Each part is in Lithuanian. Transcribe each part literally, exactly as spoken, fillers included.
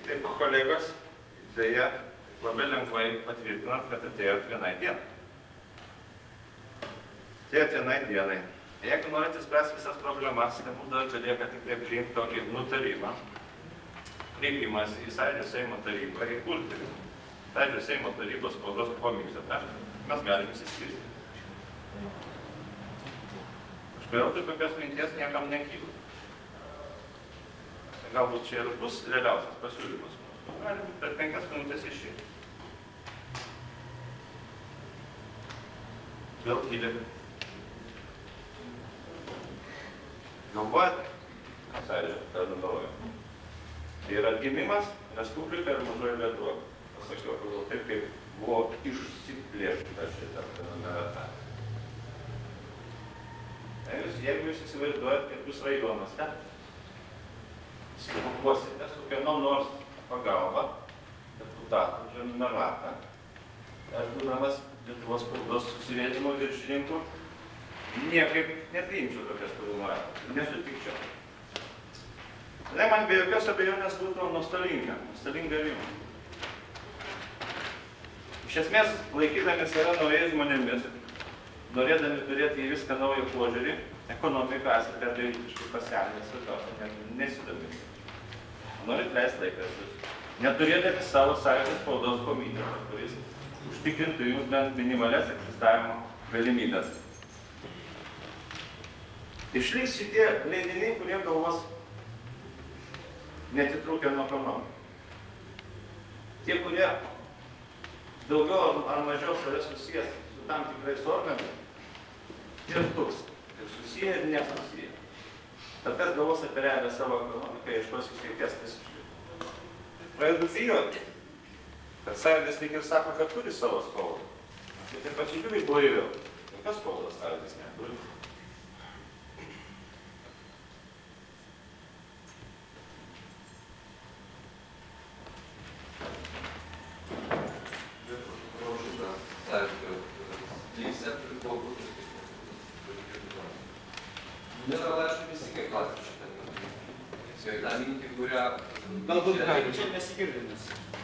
Taip, kolegos, dėja, labai lengvai patvirtinant, kad atėjot vienai dienai. Atėjot vienai dienai. Jeigu norite spręsti visas problemas, tai mums dar belieka tik tai priimti tokį nutarimą, kreipimas į Sąjūdžio Seimo tarybą ir įkurti Sąjūdžio Seimo tarybos spaudos komitetą. Mes galim įsiskirti. Aš vėl tai kokios minties niekam nekyla. Galbūt čia ir bus realiausias pasiūlymas. Galim per penkias minutės išeiti. Vėl tylėti. Galvojate, ką Sąjūdžio tada naujo. Tai yra atgimimas, Respublika ir Mažoji Lietuva. Pasakiau, pagal taip, kaip buvo išsiplėšta šitą fenomeną. Jeigu jūs įsivaizduojat, kad jūs rajonuose įsivaizduosite su kieno nors pagalba, deputatų prenumeratą, aš būdamas Lietuvos spaudos susivienimo viršininku, niekaip nepriimčiau tokias prenumeratą, nesutikčiau. Tai man be jokios abejonės būtų nuostolinga, nuostolinga rima. Iš esmės, laikydami save naujais žmonėmis, norėdami turėti į viską naują požiūrį, ekonomiką esate beviltiškai pasenęs, svarbiausia, nesidomėti. Norit leisti laikraščius, neturėdami savo Sąjungos spaudos komitetą, kuris užtikrintų jums bent minimalias egzistavimo galimybės. Išliks šitie leidiniai, kurie galvos netitrūkia nuo ekonomikos. Tie, kurie daugiau ar mažiau save susijęs su tam tikrais organais, ir tuks, ir susiję, ir nesusiję. Tad kas galvos apie realią savo ekonomiką, ieškos išeities visiškai. Pradedu bijoti, kad Sąjūdis lyg ir sako, kad turi savo skolą. Tai taip pačiūriui blaiviau. Jokios skolos Sąjūdis neturi. Galbūt gali, čia nesigirdinis.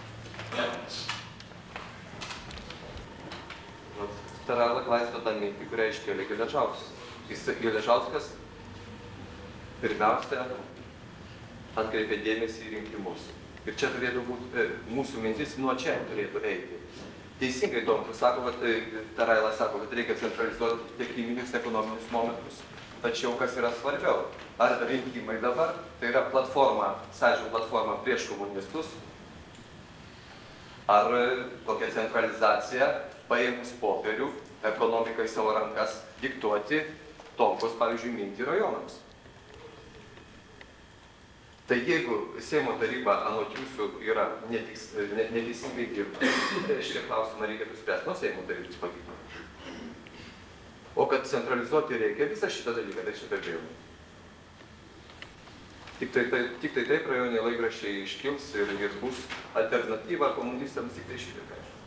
Tarala klaisto tą mintį, kurią iškėlė Geležauskas. Geležauskas pirmiausia atkreipė dėmesį į rinkimus. Ir čia turėtų būti, mūsų mintis nuo čia turėtų eiti. Teisingai Tomkus sako, kad Tarala sako, kad reikia centralizuoti techninius ekonominius momentus. Tačiau kas yra svarbiau? Ar rinkimai dabar, tai yra platforma, Sąjūdžio platforma prieš komunistus, ar kokia centralizacija, paėmus popierių, ekonomikai savo rankas diktuoti Tomkaus, pavyzdžiui, mintį rajonams. Tai jeigu Seimo taryba anot jūsų yra neteisingai dirba, tai šitą klausimą reikėtų spręsti nuo Seimo tarybos pavyko. O kad centralizuoti reikia visą šitą dalyką, tai šitą kalbėjome. Tik tai, tai, tik tai taip rajoniai laikraščiai iškils ir, ir bus alternatyva komunistams tik tai šitą kažką.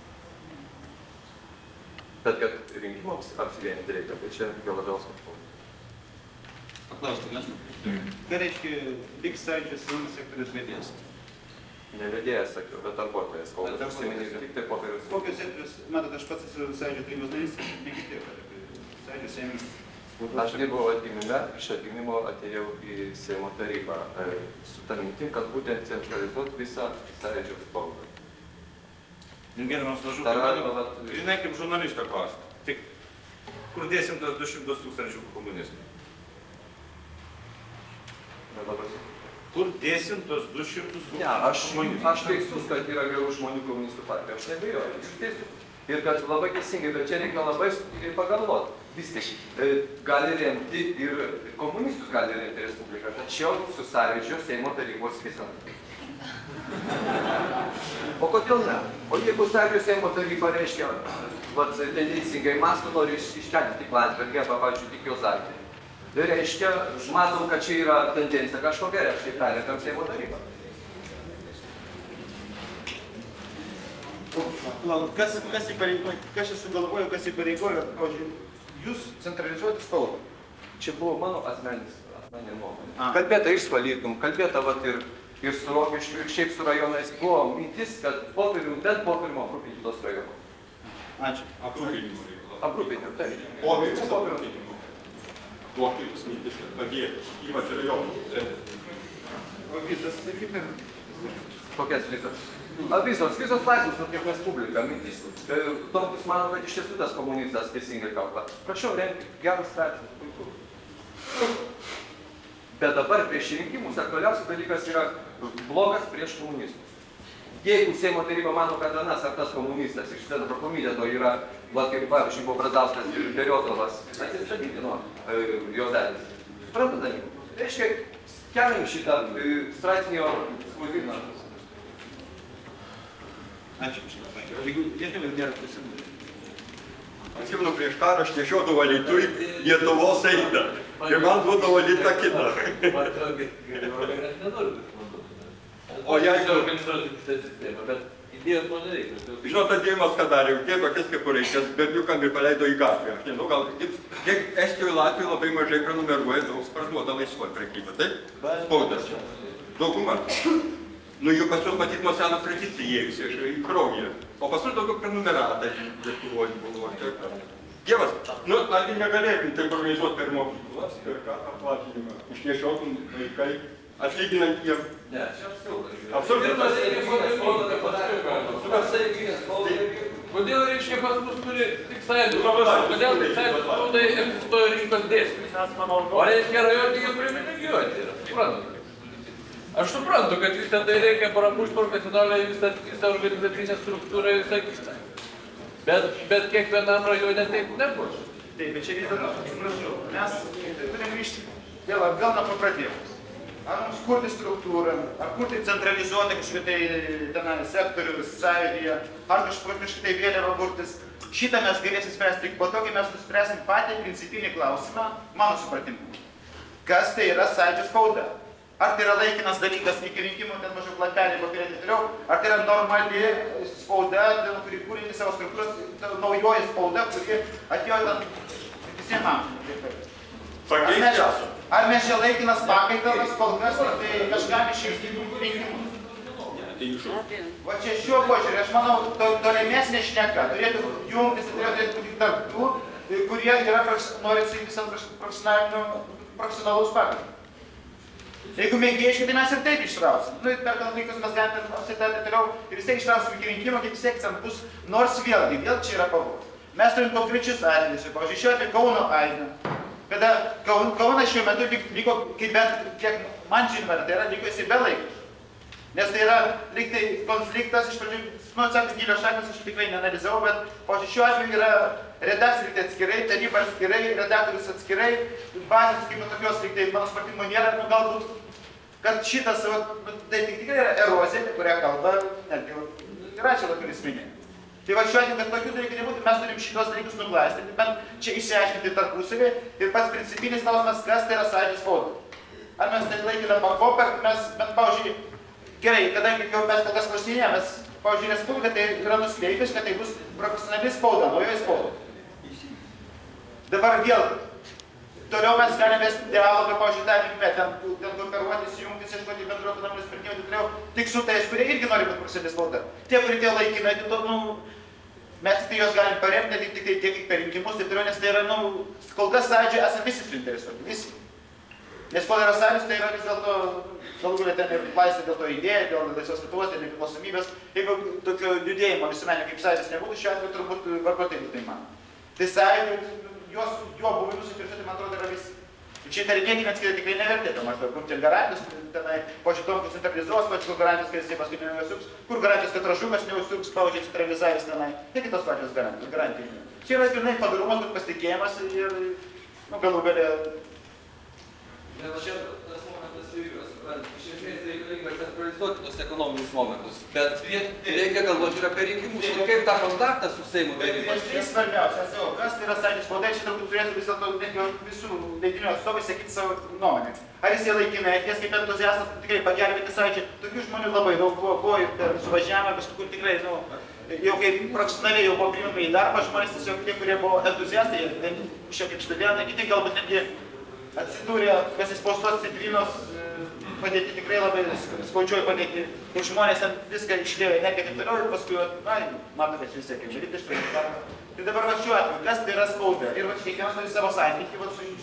Bet kad rinkimams apsivienyti reikia, tai čia gal labiausiai kažko. Paklausti, nes? Ką reiškia liks Sąjūdžio Seimo sektorius vedėjas? Ne vedėjas, sakiau, bet darbuotojas. O užsiminys tik tai popierius. Kokios sektorius, matot, aš pats esu Sąjūdžio tarybos narys, lygiai tiek, Sąjūdžio Seimas. Aš nebuvau atgimime, iš atgimimo atėjau į Seimo tarybą su ta mintim, kad būtent centralizuoti visą Sąjūdžio spaudą. Gerbiamas Lažukas, žinai kaip žurnalisto klausimą. Tik kur dėsim tas du šimtus tūkstančių komunistų? Kur dėsim tos du šimtus tūkstančių komunistų? Aš teisus, kad yra gerų žmonių komunistų partija. Aš nebejoju, aš teisus. Ir kad labai teisingai, bet čia reikia labai pagalvoti. Vis tik gali remti ir komunistus gali remti Respubliką, tačiau su Sąjūdžio Seimo tarybos visą. O kodėl ne? O jeigu Sąjūdžio Seimo taryba reiškia, vat tendencingai mąsto, nori iškelti tik Landsbergį, arba, pavyzdžiui, tik Juozapį. Tai reiškia, matom, kad čia yra tendencija kažkokia, reiškia, perėtam Seimo tarybą. Kas, kas įpareigojo, kas čia sugalvojo, kas įpareigojo, jūs centralizuoti spaudą? Čia buvo mano asmenis, asmeninė nuomonė. Kalbėta iš Valytum, kalbėta vat ir ir su Rokiškiu, ir šiaip su rajonais buvo mintis, kad popierių, bent popierių aprūpinti tos rajonus. Ačiū. Aprūpinimo reikalas. Aprūpinti, taip. Popierius aprūpinimo. Popierius mintis, kad padėtų, ypač rajonų. O visas, sakykime, Kokias visas? A, visos, visos laisvos, kaip Respublika, mintis. Tomkus mano, kad iš tiesų tas komunistas teisingai kalba. Prašau, remti, geras straipsnis, puiku. Bet dabar prieš rinkimus aktualiausias dalykas yra blogas prieš komunistus. Jeigu Seimo taryba mano, kad anas ar tas komunistas iš Centro komiteto yra, va, kaip pavyzdžiui, buvo Bradauskas ir Beriotovas, atsistatyti nuo jo dalis. Suprantu dalykų. Reiškia, keliam šitą straipsnio spausdinimą. ačiū už šitą. Jeigu nežinau, nėra klausimų. Atsimenu, prieš karą aš nešiodavau Alytuj Lietuvos aidą. Ir man duodavo litą kitą. O jeigu... Žinot, atėjimas ką darė, tie tokias kepureikės berniukam ir paleido į gatvę. Aš nežinau, gal tiek Estijoje, Latvijoje labai mažai prenumeruoja, daug parduoda laisvoj prekybą, taip? Spaudas. Dauguma. Nu, jų pas juos matyt nuo senos tradicija įėjusi į kraują. O paskui daugiau prenumeratą Lietuvoje buvo. Dievas, nu, argi negalėtum taip organizuoti per mokyklas, per ką aplatinimą. Išnešiotum vaikai, atlyginant jiem. Ne, čia absurdas. Absurdas. Kodėl, reiškia, pas mus turi tik sąjungų? Kodėl tik sąjungų spaudai egzistuoja rinkos dėsnis? O reiškia, rajonai privilegijuoti yra, suprantate? Aš suprantu, kad vis tai reikia paramušti profesionaliai visą, visą organizacinę struktūrą ir visą kitą. Bet, bet kiekvienam rajone taip nebus. Taip, bet čia vis dėlto, suprasčiau, mes turim grįžti vėl atgal nuo pradėjus. Ar mums kurti struktūrą, ar kurti centralizuotą kažkokį tai tenai sektorių, sąjūdyje, ar kažkokį tai vėliavą burtis. Šitą mes galėsim spręsti tik po to, kai mes nuspręsim patį principinį klausimą, mano supratimu. Kas tai yra sąjūdžio spauda? Ar tai yra laikinas dalykas iki rinkimų, ten mažiau lapelį papirėti toliau, ar tai yra normali spauda, kuri kūrinti savo struktūros, naujoji spauda, kuri atėjo ten visiems amžiams. Ar mes čia laikinas pakaitalas, kol kas tai kažkam išeiti rinkimus? Va čia šiuo požiūrį, aš manau, tolimesnė šneka turėtų jungtis, turėtų būti tarp tų, kurie yra norisi visą profesionalaus pakaitą. Jeigu mėgėjiškai, tai mes ir taip išrausim. Nu, per gal laikus mes galime apsitarti toliau ir vis tiek išrausim iki rinkimo, kaip vis tiek ten bus, nors vėlgi, vėl čia yra pavojus. Mes turim konkrečius atvejus, pavyzdžiui, šiuo atveju Kauno aidą. Kada Kaunas šiuo metu liko, kaip bent kiek man žinoma, tai yra liko jisai be laiko. Nes tai yra lyg tai konfliktas, iš pradžių, nu, atsakys gilio šaknis, aš tikrai neanalizavau, bet pavyzdžiui, šiuo atveju yra redakcija lyg tai atskirai, taryba atskirai, redaktorius atskirai, bazės kaip tokios lyg tai mano supratimo nėra, nu galbūt, kad šitas, nu, tai tikrai yra erozija, apie kurią kalba, netgi Račela kuris minėjo. Tai va šiuo atveju, kad tokių dalykų nebūtų, mes turim šitos dalykus nuglaistyti, bet čia išsiaiškinti tarpusavį ir pats principinis klausimas, kas tai yra sąjūdžio spauda. Ar mes tai laikinam pakopą, ar mes, bent, pavyzdžiui, gerai, kadangi jau mes kol kas klausinėjame, mes, pavyzdžiui, Respublika tai yra nusiteikusi, kad tai bus profesionali spauda, naujoji spauda. Dabar vėl, toliau mes galime vesti dialogą, pavyzdžiui, tą linkmę, ten, ten kooperuotis, jungtis, ieškoti bendrų ekonominių sprendimų, tikriau, tik su tais, kurie irgi nori būti profesionali spauda. Tie, kurie tie laikinai, tai to, nu, mes tik tai juos galim paremti, tik tai tiek kaip per rinkimus, taip toliau, nes tai yra, nu, kol kas sąjūdžiai esame visi suinteresuoti, visi. Nes kol yra sąjūdis, tai yra vis dėlto, galų galia ten ir laisvė dėl to idėja, dėl laisvos Lietuvos, dėl nepriklausomybės. Jeigu tokio judėjimo visuomenė kaip sąjūdis nebūtų, šiuo atveju turbūt vargu tai būtų įmanoma. Tai sąjūdžiui, jo buvimus suinteresuoti, man atrodo, yra visi. Ir čia įtarinėti atskirai tikrai nevertėtų, maždaug, kur čia garantijos, tenai, po šitom, kur centralizuos, kur garantijos, kad jisai paskui neužsuks, kur garantijos, kad ražumas neužsuks, pavyzdžiui, centralizavęs tenai. Tai kitos pačios garantijos, garantijos. Čia yra grynai padarumas, bet pasitikėjimas ir, nu, galų galia. Nes čia tas momentas yra, suprantate, iš esmės reikalinga centralizuoti tos ekonominius momentus, bet reikia galvoti ir apie rinkimus, ir kaip tą kontaktą su Seimu daryti. Bet tai svarbiausia, savo, kas tai yra sąjūdžio spauda, čia turbūt turėtų vis dėlto visų leidinių atstovai sakyti savo nuomonę. Ar jis jie laikinai atės kaip entuziastas, tikrai pagelbėti sąjūdžiui. Tokių žmonių labai daug buvo, buvo ir per suvažiavimą, kažkur tikrai, nu, jau kaip profesionaliai jau buvo priimami į darbą žmonės, tiesiog tie, kurie buvo entuziastai, šio kaip studentai, kiti galbūt netgi atsidūrė, kas įspaustuos citrinos padėti tikrai labai skaudžioj padėti, kur žmonės ten viską išlėjo energiją ir taip toliau ir paskui, na, matote, vis tiek, jau rytiškai. Tai dabar va šiuo atveju, kas tai yra spauda? Ir va kiekvienas turi savo santykį, va su...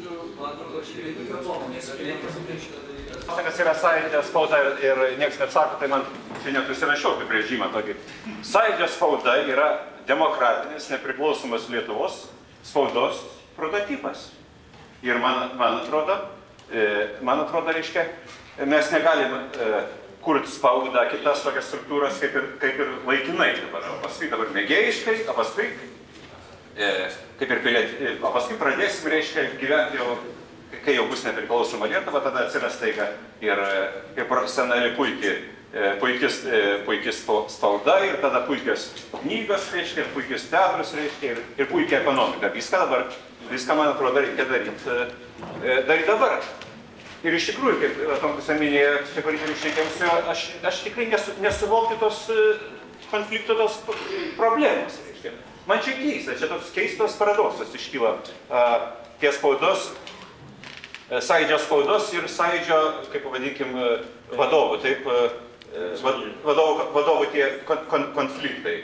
Kas yra Sąjūdžio spauda ir niekas neatsako, tai man šiandien susirašiau apibrėžimą tokį. Sąjūdžio spauda yra demokratinis, nepriklausomas Lietuvos spaudos prototipas. Ir man, man atrodo, man atrodo, reiškia, mes negalim kurti spaudą, kitas tokias struktūras kaip ir, kaip ir laikinai dabar. O paskui dabar mėgėjiškai, o paskui, kaip ir pilieti, o paskui pradėsim, reiškia, gyventi jau, kai jau bus nepriklausoma Lietuva, tada atsiras taiga ir, ir profesionali puikiai, puikis, puikis spauda ir tada puikios knygos, reiškia, puikius teatrus, reiškia, ir, ir puikia ekonomika. Viską dabar, viską, man atrodo, reikia daryti, daryti dabar. Ir iš tikrųjų, kaip Tomkus minėjo, čia parytėlių šnekėjimus, aš, aš tikrai nesu, nesuvokiu tos konflikto, tos problemos, reiškia. Man čia keista, čia toks keistos paradoksas iškyla tie spaudos, Sąjūdžio spaudos ir Sąjūdžio, kaip pavadinkim, vadovų, taip, vadovų, vadovų tie kon, kon, konfliktai.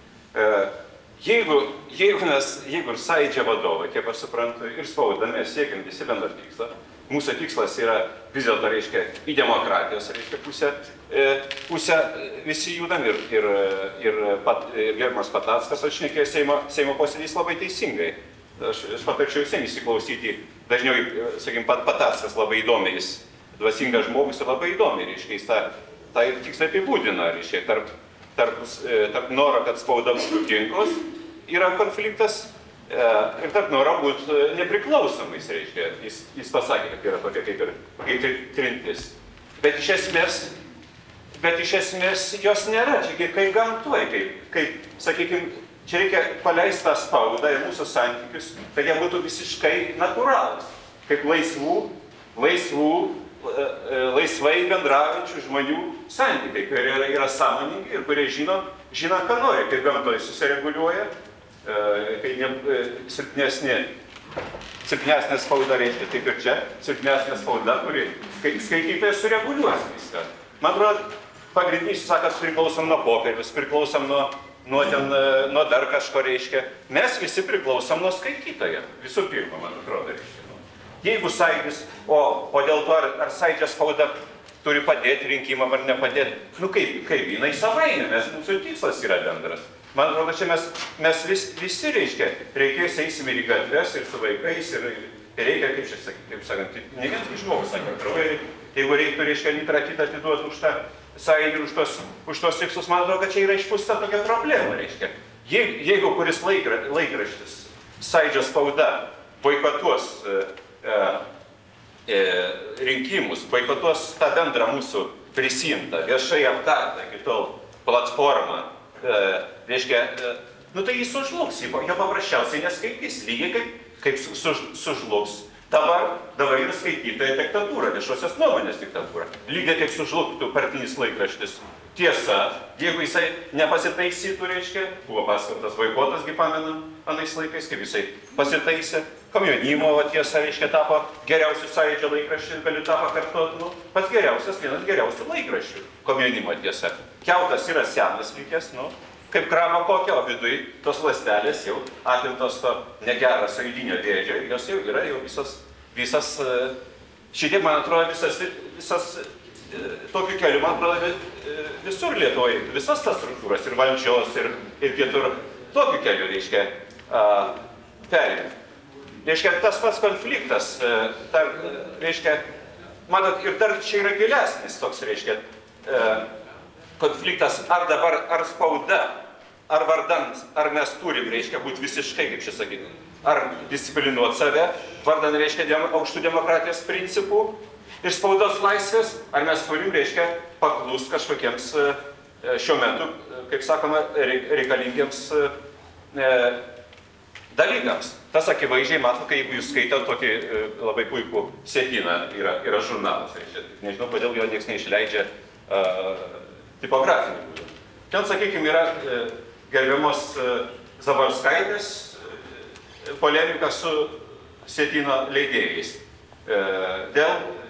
Jeigu, jeigu, mes, jeigu ir Sąjūdžio vadovai, kaip aš suprantu, ir spauda, mes siekiam visi bendrą tikslą, mūsų tikslas yra vis dėlto, reiškia, į demokratijos, reiškia, pusę, pusę visi judam ir, ir, ir, pat, ir gerbiamas Patackas atšnekėjo Seimo, Seimo posėdys labai teisingai. Aš, aš patarčiau visiems įsiklausyti, dažniau, sakykim, pat Patackas labai įdomiai, jis dvasingas žmogus ir labai įdomiai, reiškia, jis tą, tą ir tiksliai apibūdina, reiškia, tarp, tarp, tarp noro, kad spauda būtų ginklas, yra konfliktas. Ir tarp noro būti nepriklausomais, reiškia, jis, jis pasakė, kad yra tokia kaip ir, kaip ir trintis. Bet iš esmės, bet iš esmės jos nėra, čia kaip, kaip gamtuoj, kaip, kaip, sakykime, čia reikia paleisti tą spaudą ir mūsų santykius, kad jie būtų visiškai natūralūs, kaip laisvų, laisvų, laisvai bendraujančių žmonių santykiai, kurie yra, yra sąmoningi ir kurie žino, žino, ką nori, kaip gamtoj susireguliuoja. Kai ne, silpnesnė, silpnesnė spauda reiškia, taip ir čia, silpnesnė spauda, kuri skaitytojas sureguliuos viską. Man atrodo, pagrindinis, sakant, priklausom nuo popierius, priklausom nuo, nuo, ten, nuo dar kažko reiškia. Mes visi priklausom nuo skaitytojo, visų pirma, man atrodo, reiškia. Jeigu Sąjūdis, o, o dėl to, ar, ar Sąjūdžio spauda turi padėti rinkimam ar nepadėti, nu kaip, kaip jinai savaime, mes, mūsų tikslas yra bendras. Man atrodo, čia mes, mes vis, visi, reiškia, reikės eisime į gatves ir su vaikais ir, ir reikia, kaip čia sakyti, kaip sakant, ne vienas žmogus, sakant, krauja, jeigu reiktų, reiškia, litrą kitą atiduoti už tą Sąjūdį ir už tos, už tos tikslus, man atrodo, kad čia yra išpūsta tokia problema, reiškia. Jeigu, jeigu kuris laikra, laikraštis, Sąjūdžio spauda, boikotuos e, e, rinkimus, boikotuos tą bendrą mūsų prisimtą, viešai aptartą iki tol platformą, E, reiškia, e, nu tai jis sužlugs, jo paprasčiausiai neskaitys, lygiai kaip, kaip suž, sužlugs dabar, dabar yra skaitytoja diktatūra, viešosios nuomonės diktatūra. Lygiai kaip sužlugtų partinis laikraštis. Tiesa, jeigu jisai nepasitaisytų, reiškia, buvo paskelbtas boikotas, gi pamenam, anais laikais, kaip jisai pasitaisė, komjaunimo tiesa, reiškia, tapo geriausių Sąjūdžio laikraščių, galiu tapo kartuoti, nu, pats geriausias, vienas geriausių laikraščių, komjaunimo tiesa. Kiautas yra senas likęs, nu, kaip kramo kokio, o viduj tos ląstelės jau atimtos to negerą sąjūdinio vėžio, jos jau yra jau visas, visas, šitie, man atrodo, visas, visas, tokiu keliu, man atrodo, visur Lietuvoje, visas tas struktūras, ir valdžios, ir, ir kitur, tokiu keliu, reiškia, perėmė. Reiškia, tas pats konfliktas, tar, reiškia, matot, ir dar čia yra gilesnis toks, reiškia, konfliktas, ar dabar, ar spauda, ar vardan, ar mes turim, reiškia, būti visiškai, kaip čia sakyti, ar disciplinuoti save, vardan, reiškia, dem, aukštų demokratijos principų ir spaudos laisvės, ar mes turim, reiškia, paklust kažkokiems šiuo metu, kaip sakoma, reikalingiems e, dalykams. Tas akivaizdžiai matau, kai jeigu jūs skaitot tokį e, labai puikų Sietyną, yra, yra žurnalas, reiškia, nežinau, kodėl jo nieks neišleidžia e, tipografiniu būdu. Ten, sakykime, yra e, gerbiamos e, Zaborskaitės e, polemika su Sietyno leidėjais e, dėl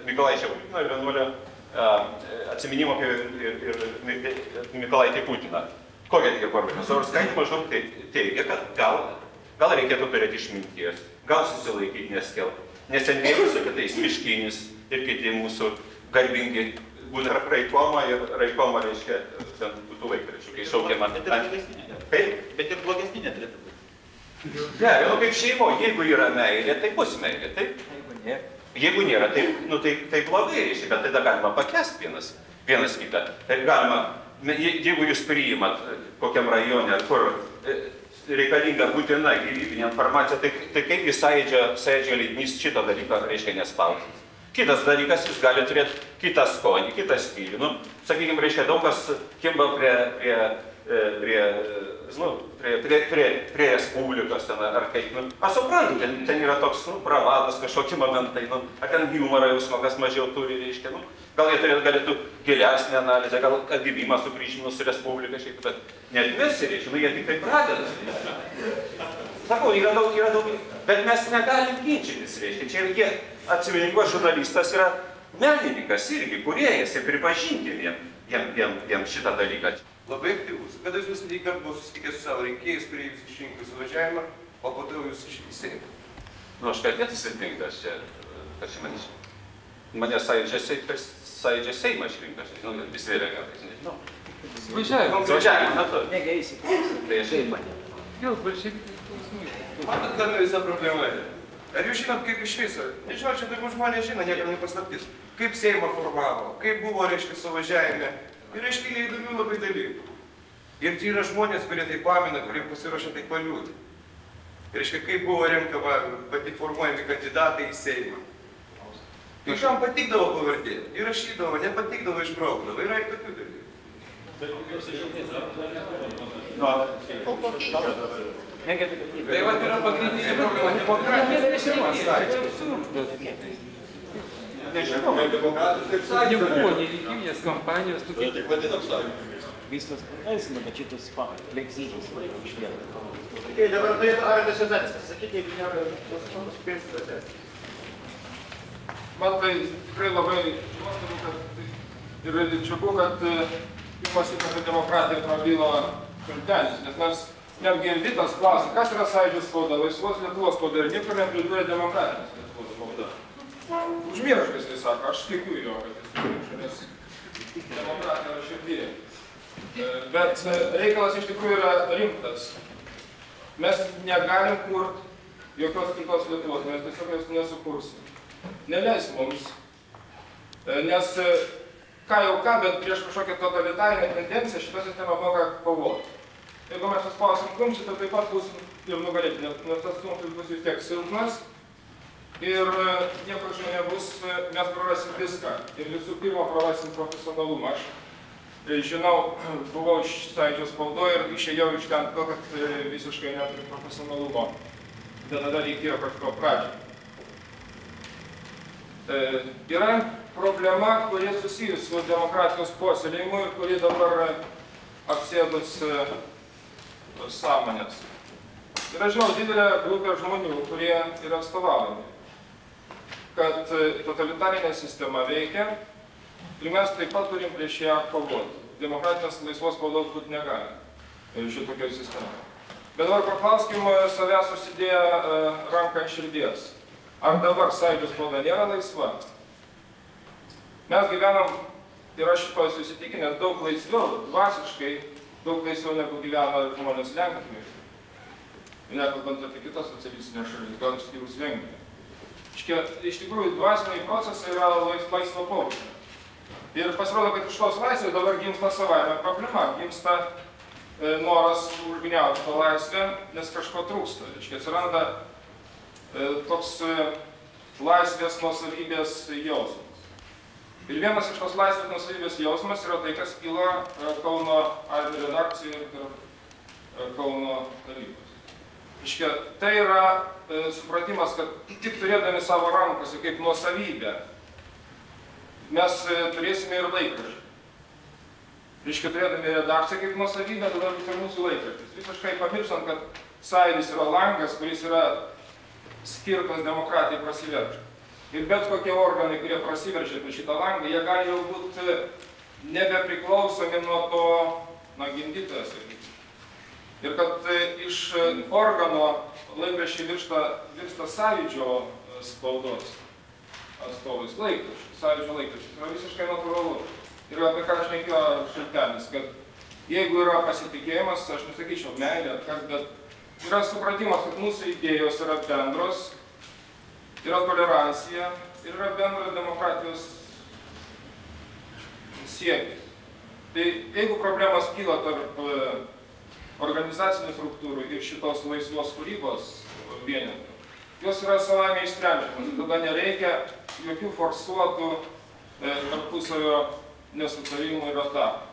Mikolaičio Putino ir vienuolio atsiminimo apie ir, ir, ir Mikolaitį Putiną. Kokia teigia Korbinas? Zaborskaitė maždaug teigia, kad gal, gal reikėtų turėti išminties, gal susilaikyti neskelbti. Nes ten vėlusi kitais Miškinis ir kiti mūsų garbingi būna Raikoma ir Raikoma reiškia ten būtų laikraščių, kai šaukiama. Bet ir blogesnė. Kaip? Bet ir blogesnė neturėtų būti. Ne, nu kaip šeimo, jeigu yra meilė, tai bus meilė, taip? Jeigu nėra, tai, nu, tai, tai blogai, bet tada galima pakęsti vienas, vienas kitą. Tai galima, jeigu jūs priimat kokiam rajone, ar kur reikalinga būtina gyvybinė informacija, tai, tai kaip jūs sąjūdžio, sąjūdžio leidinys šito dalyko reiškia nespausdins. Kitas dalykas, jūs gali turėti kitą skonį, kitą stilių. Nu, sakykime, reiškia, daug kas kimba prie, prie, prie, nu, prie, prie, prie, prie Respublikos ten, ar kaip. Nu, aš suprantu, ten, ten yra toks, nu, bravadas, kažkokie momentai, nu, ar ten humorą jausmo, kas mažiau turi, reiškia, nu, gal jie turėtų, galėtų gilesnį analizę, gal atgimimą sugrįžimus su Respublika, šiaip, bet net visi, reiškia, nu, jie tik tai pradeda. Sakau, yra daug, yra daug, bet mes negalim ginčytis, reiškia, čia irgi atsiminimo žurnalistas yra menininkas irgi, kūrėjas, ir pripažinti jiem, jiem, jiem, jiem šitą dalyką. Labai aktyvus. Kada jūs paskutinį kartą buvo susitikęs su savo rinkėjais, kurie jūs išrinko suvažiavimą, o po to jūs išseimė? Nu, aš kalbėtų susitinka, aš čia, aš čia manyčiau. Mane sąjūdžio Seimą išrinko, aš nežinau, vis vėliau kartais, nežinau. Važiavimo. Važiavimo metu. Negeisi. Tai aš Jau, bolševikai. Matot, dar visą problemą. Ar jūs žinot, kaip iš viso? Nežinau, čia turbūt žmonės žino, niekam nepaslaptis. Kaip Seimą formavo, kaip buvo, reiškia, suvažiavime. Ir iškėlė įdomių labai dalykų. Ir tai yra žmonės, kurie tai pamina, kurie pasiruošė tai paliūdį. Reiškia, kaip buvo renkama pati formuojami kandidatai į Seimą. Ir kam patikdavo pavardė, įrašydavo, nepatikdavo, išbraukdavo. Yra ir tokių dalykų. Tai va yra pagrindinė problema demokratijos. nežinau. Nebuvo nei rinkiminės kampanijos, tokie. Tik vadinam sąjungą. Viskas pateisina, bet šitas fleksydžius išlieka. Tai dabar turėtų Arvydas Juozarskas sakyti, jeigu nėra tos žmogus, kaip pratęsti. Man tai tikrai labai nuostabu, kad ir džiugu, kad pirmas apie demokratiją prabilo Šaltenis, nes mes netgi ir Vitas klausė, kas yra sąjūdžio spauda, laisvos Lietuvos spauda ir niekur nepridūrė demokratinės Lietuvos spauda. Užmirškas, jis sako, aš tikiu jo, kad jis užmirškas, nes demokratija yra širdyje. Bet reikalas iš tikrųjų yra rimtas. Mes negalim kurti jokios kitos Lietuvos, mes tiesiog jos nesukursim. Neleis mums, nes ką jau ką, bet prieš kažkokią totalitarinę tendenciją šitą sistemą moka kovoti. Jeigu mes suspausim kumštį, tai taip pat būsim ir nugalėti, nes tas kumštis bus vis tiek silpnas ir nieko žinai nebus, mes prarasim viską. Ir visų pirma prarasim profesionalumą. Aš žinau, buvau iš sąjūdžio spaudoje ir išėjau iš ten to, kad visiškai neturiu profesionalumo. Tada reikėjo kažko pradžią. E, yra problema, kurie susijus su demokratijos puoselėjimu ir kuri dabar apsėdus e, sąmonės. Ir aš žinau didelę grupę žmonių, kurie yra atstovaujami, kad totalitarinė sistema veikia ir mes taip pat turim prieš ją kovoti. Demokratinės laisvos spaudos būti negali šitokioj sistemoje. Bet dabar paklauskim savęs užsidėję e, ranką ant širdies. Ar dabar sąjūdžio spauda nėra laisva? Mes gyvenam, ir aš šito esu įsitikinęs, daug laisviau, dvasiškai, daug laisviau negu gyvena žmonės Lenkijoje. Nekalbant apie kitas socialistinės šalis, gal išskyrus Vengriją. Iš tikrųjų, dvasiniai procesai yra laisvo pobūdžio. Ir pasirodo, kad iš tos laisvės dabar gimsta savaime problema, gimsta e, noras užgniauti tą laisvę, nes kažko trūksta. Reiškia, atsiranda e, toks e, laisvės nuosavybės jausmas. Ir vienas iš tos laisvės nuosavybės jausmas yra tai, kas kyla e, Kauno Aibė redakcijoje ir e, Kauno tarybos. Reiškia, tai yra e, supratimas, kad tik turėdami savo rankose kaip nuosavybę, mes e, turėsime ir laikraštį. Reiškia, turėdami redakciją kaip nuosavybę, tada bus ir mūsų laikraštis. Visiškai pamirštant, kad sąjūdis yra langas, kuris yra skirtas demokratijai prasiveržti. ir bet kokie organai, kurie prasiveržia per šitą langą, jie gali jau būti nebepriklausomi nuo to, nuo gimdytojas. Ir kad iš organo laikraščiai virsta, virsta sąjūdžio spaudos atstovais laikraščių, sąjūdžio laikraščių. Tai yra visiškai natūralu. Ir apie ką šnekėjo Šaltenis, kad jeigu yra pasitikėjimas, aš nesakyčiau meilė, kas, bet yra supratimas, kad mūsų idėjos yra bendros, yra tolerancija ir yra bendras demokratijos siekis. Tai jeigu problemas kyla tarp organizacinių struktūrų ir šitos laisvos kūrybos vienetų, jos yra savame išsprendžiamas, tada nereikia jokių forsuotų tarpusavio nesutarimų ir atakų.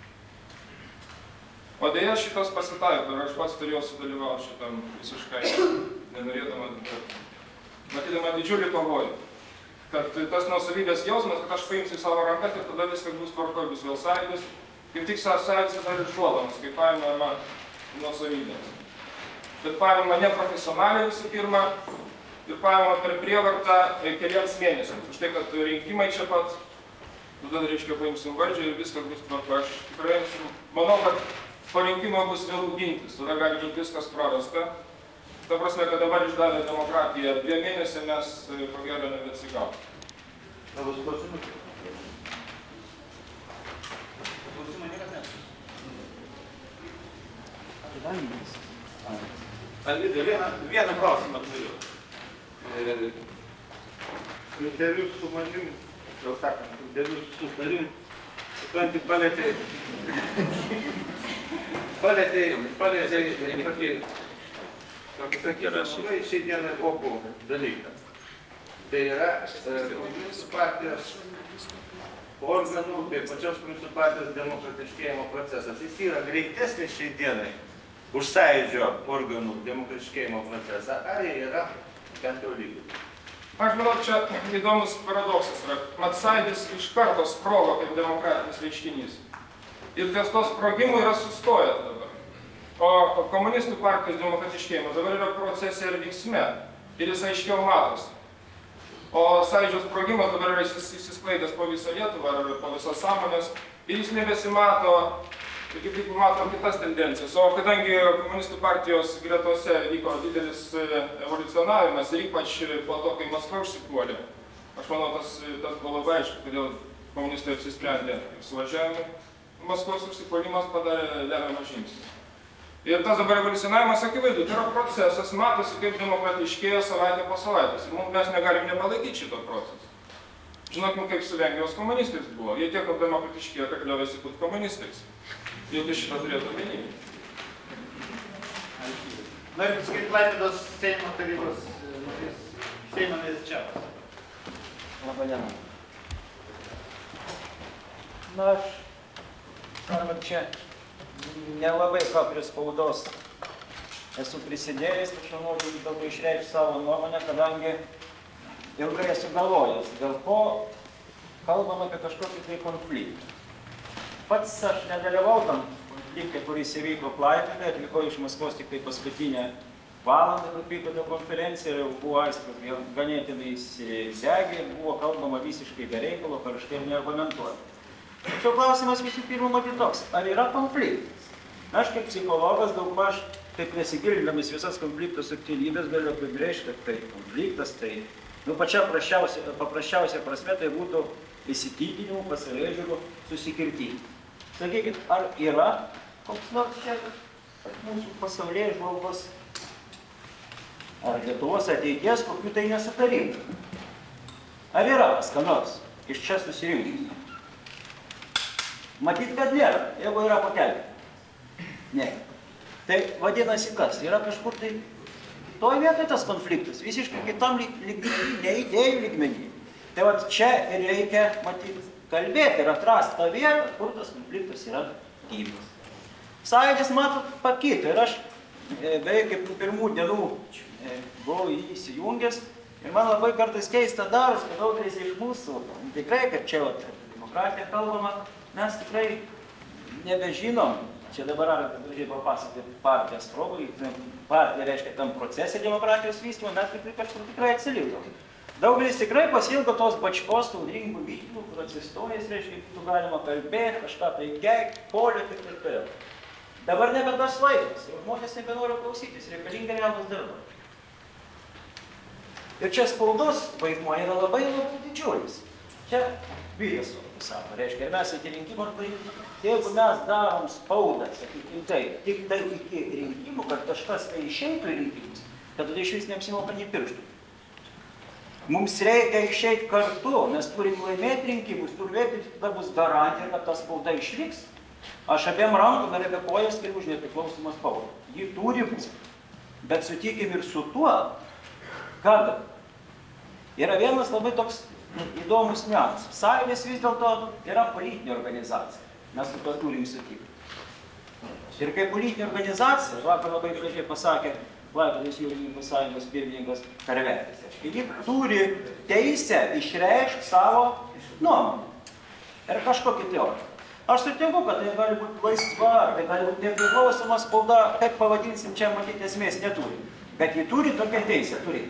O dėja šitas pasitaiko ir aš pats turėjau sudalyvauti šitam visiškai nenorėdamas, bet matydama didžiulį pavojų, kad tas nuosavybės jausmas, kad aš paimsiu savo rankas ir tada viskas bus tvarkoj, bus vėl sąjūdis, kaip tik sąjūdis dar išduodamas, kaip paimama nuosavybės. Bet paimama neprofesionaliai visų pirma ir paimama per prievartą keliems mėnesiams. Už tai, kad rinkimai čia pat, tada, reiškia, paimsim valdžią ir viskas bus tvarkoj. Aš tikrai manau, kad po rinkimo bus vėlų gintis, tada gali būti viskas prarasta. Ta prasme, kad dabar išdavė demokratiją dviem mėnesiam, mes ko gero nebeatsigausim. Gal bus klausimų? Klausimų niekas ne. Alvydai, vieną, vieną klausimą turiu. Interviu su manim, jau sakant, interviu su tarim, supranti, palėtė, palėtė, palėtė, tokį, tokį, sakyti, šiai dienai opų dalyką. Tai yra komunistų partijos organų, tai pačios komunistų partijos demokratiškėjimo procesas. Jis yra greitesnis šiai dienai už sąjūdžio organų demokratiškėjimo procesą, ar jie yra bent jau lygiai? Aš manau, čia įdomus paradoksas yra. Mat, sąjūdis iš karto sprogo kaip demokratinis reiškinys. Ir ties to sprogimų yra sustojęs dabar. O komunistų partijos demokratiškėjimas dabar yra procese ir vyksme. Ir jis aiškiau matosi. O sąjūdžio sprogimas dabar yra įsisklaidęs po visą Lietuvą ar po visas sąmonės. Ir jis nebesimato, kaip tik matom kitas tendencijas. O kadangi komunistų partijos gretose vyko didelis evoliucionavimas ir ypač po to, kai Maskva užsipuolė, aš manau, tas, tas buvo labai aišku, kodėl komunistai apsisprendė ir suvažiavimai. Maskvos užsipuolimas padarė lemiamą žingsnį. Ir tas dabar evoliucionavimas akivaizdu, tai yra procesas, matosi, kaip demokratiškėja savaitę po savaitės. Ir mes negalim nepalaikyti šito proceso. Žinokim, kaip su Vengrijos komunistais buvo. Jie tiek demokratiškėjo, kad liovėsi būti komunistais. Jau tai šitą turėtų omenyje. Norim pasakyti Klaipėdos Seimo tarybos narys, Seimo narys Čepas. Labą dieną. Na, aš, arba čia nelabai ką prie spaudos esu prisidėjęs, tačiau noriu dėl to išreikšti savo nuomonę, kadangi ilgai esu galvojęs, dėl ko kalbam apie kažkokį tai konfliktą. Pats aš nedalyvau tam konflikte, kuris įvyko Klaipėdoje, atlikau iš Maskvos tik tai paskutinę valandą, kad vyko ta konferencija, ir buvo aistros ganėtinai segė, buvo kalbama visiškai be reikalo, karštai ir neargumentuoti. Tačiau klausimas visų pirma matyt toks, ar yra konfliktas? Aš kaip psichologas daugmaž, taip nesigilindamas visas konflikto subtilybės, galiu apibrėžti, kad tai konfliktas, tai nu, pačia paprasčiausia prasme tai būtų įsitikinimų, pasaulėžiūrų susikirtimų. Sakykit, ar yra koks nors čia mūsų pasaulėžvalgos ar Lietuvos ateities kokių tai nesutarimų? Ar yra kas ką nors iš čia susirinkti? Matyt, kad nėra, jeigu yra pakelti. Ne. Tai vadinasi kas? Yra kažkur tai toj vietoj tas konfliktas, visiškai kitam lygmenį, ne idėjų lygmenį. Tai vat čia ir reikia, matyt, kalbėti ir atrasti tą vietą, kur tas konfliktas yra gyvas. Sąjūdis, matot, pakito ir aš beveik kaip pirmų dienų buvau įsijungęs ir man labai kartais keista daros, kad daugelis iš mūsų, tikrai, kad čia vat, demokratija kalbama, mes tikrai nebežinom, čia dabar ar gražiai papasakoti partijos probui, partija reiškia tam procese demokratijos vystymo, mes tikrai kažkur tikrai atsilikom. Daugelis tikrai pasilgo tos bačkos, audringų veiklų, kur atsistojęs, reiškia, tu galima kalbėti, kažką tai geikti, polėti ir taip toliau. Dabar nebe tas laikas, jau žmonės nebenori klausytis, reikalinga realus darbas. Ir čia spaudos vaidmuo yra labai labai didžiulis. Čia vyras sako, reiškia, ir mes iki rinkimų, jeigu mes darom spaudą, sakykim tai, tik tai iki rinkimų, kad kažkas tai išeitų į rinkimus, tada iš vis neapsimoka nei pirštų. Mums reikia išeiti kartu, mes turim laimėti rinkimus, turėti, tada bus garantija, kad ta spauda išliks. Aš abiem rankom ir apie kojas skiriu už nepriklausomą spaudą. Ji turi būti. Bet sutikim ir su tuo, kad yra vienas labai toks įdomus niuansas. Sąjūdis vis dėlto yra politinė organizacija. Mes su to turim sutikti. Ir kaip politinė organizacija, vakar labai gražiai pasakė Klaipėdos jūrininkų sąjungos pirmininkas Karvelis. Ji turi teisę išreikšti savo nuomonę. Ir kažkokį teoriją. Aš sutinku, kad tai gali būti laisva, tai gali būti nepriklausoma spauda, kaip pavadinsim, čia matyti esmės neturi. Bet ji turi tokią teisę, turi.